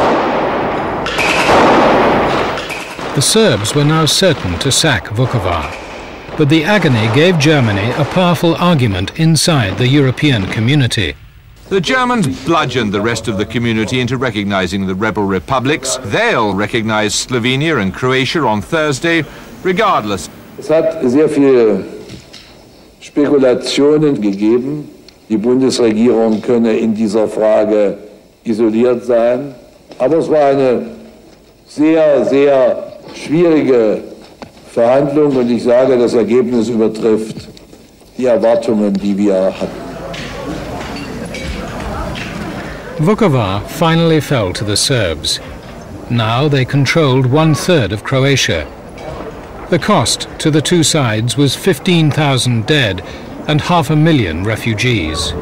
The Serbs were now certain to sack Vukovar. But the agony gave Germany a powerful argument inside the European community. The Germans bludgeoned the rest of the community into recognizing the rebel republics. They'll recognize Slovenia and Croatia on Thursday, regardless. Es hat sehr viele Spekulationen gegeben. Die Bundesregierung könne in dieser Frage isoliert sein. Aber es war eine sehr, sehr schwierige Verhandlung und ich sage, das Ergebnis übertrifft die Erwartungen, die wir hatten. Vukovar finally fell to the Serbs. Now they controlled 1/3 of Croatia. The cost to the two sides was 15,000 dead and 500,000 refugees.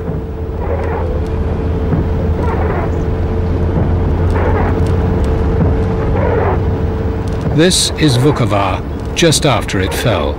This is Vukovar just after it fell.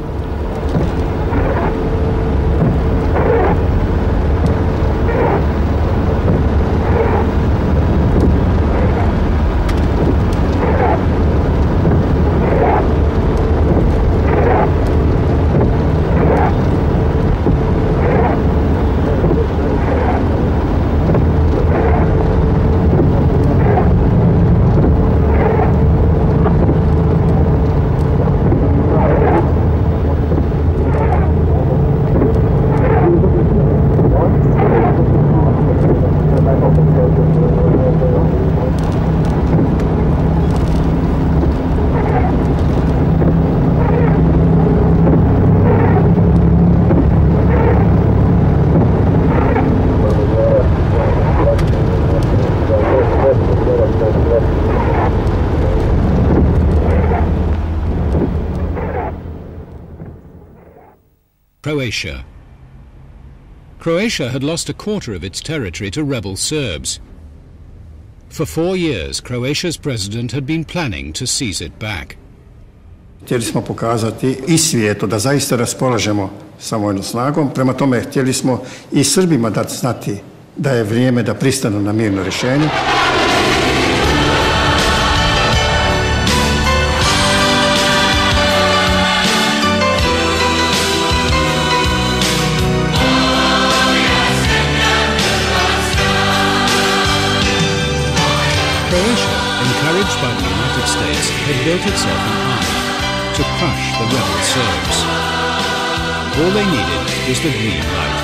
Croatia. Croatia had lost a quarter of its territory to rebel Serbs. For 4 years, Croatia's president had been planning to seize it back. Htjeli smo pokazati i svijetu da zaista raspolažemo sa vojnom snagom, prema tome htjeli smo i Srbima dati znati da je vrijeme da pristanu na mirno rješenje. Encouraged by the United States, had built itself an army to crush the rebel Serbs. All they needed was the green light.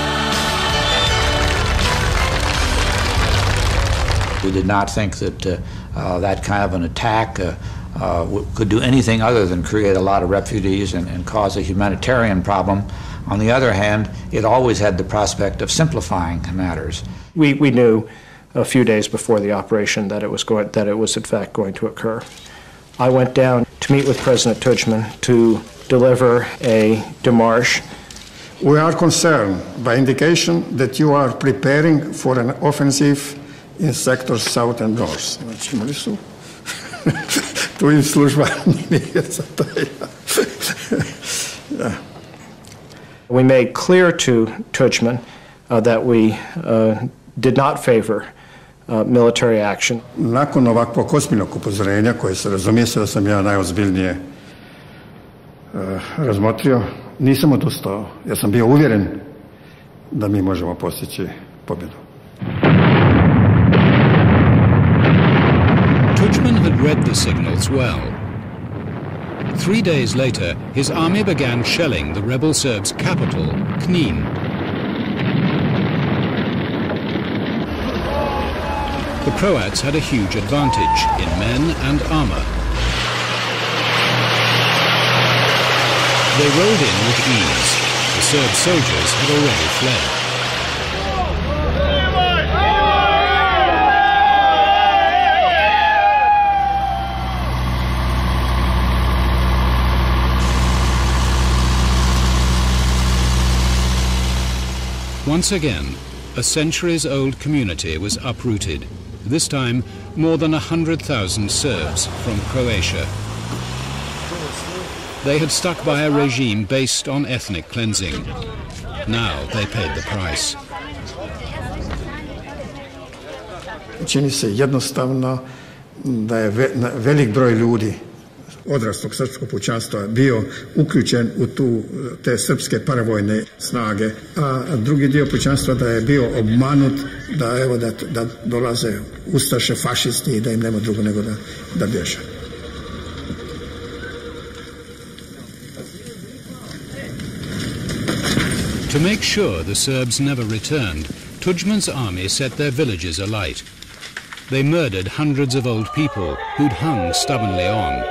We did not think that that kind of an attack could do anything other than create a lot of refugees and cause a humanitarian problem. On the other hand, it always had the prospect of simplifying matters. We knew a few days before the operation that it was in fact going to occur. I went down to meet with President Tudjman to deliver a démarche. We are concerned by indication that you are preparing for an offensive in sectors south and north. Znači, imali su tu im služba nije za to. We made clear to Tudjman that we did not favor military action. Nakon ovakvog ozbiljnog upozorenja, koje se razumije se da sam ja najozbiljnije razmotrio, nisam odustao. Ja sam bio uvjeren da mi možemo postići pobjedu. Tudjman had read the signals well. 3 days later, his army began shelling the rebel Serbs' capital, Knin. The Croats had a huge advantage in men and armor. They rolled in with ease. The Serb soldiers had already fled. Once again, a centuries-old community was uprooted, this time more than 100,000 Serbs from Croatia. They had stuck by a regime based on ethnic cleansing. Now they paid the price. Čini se jednostavno da je velik broj ljudi odraslog srpskog pučanstva bio uključen u te srpske paravojne snage, a drugi dio pučanstva da je bio obmanut da dolaze ustaše, fašisti i da im nema drugo nego da bježe. To make sure the Serbs never returned, Tudjman's army set their villages alight. They murdered hundreds of old people who'd hung stubbornly on.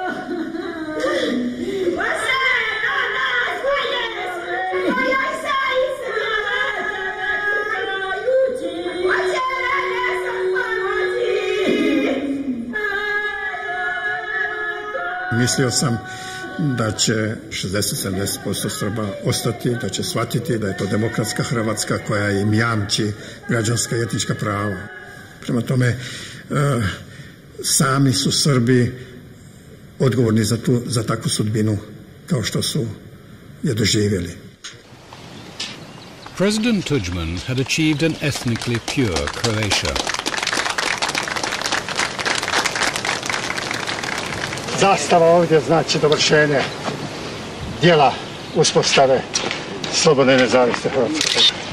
Mislio sam da će 60-70% Srba ostati, da će shvatiti da je to demokratska Hrvatska koja im jamči građanska i etnička prava. Prema tome, sami su Srbi odgovorni za takvu sudbinu kao što su je doživjeli. President Tudjman had achieved an ethnically pure Croatia. Zastava ovdje znači dovršenje dijela uspostave slobodne i nezavisne Hrvatske.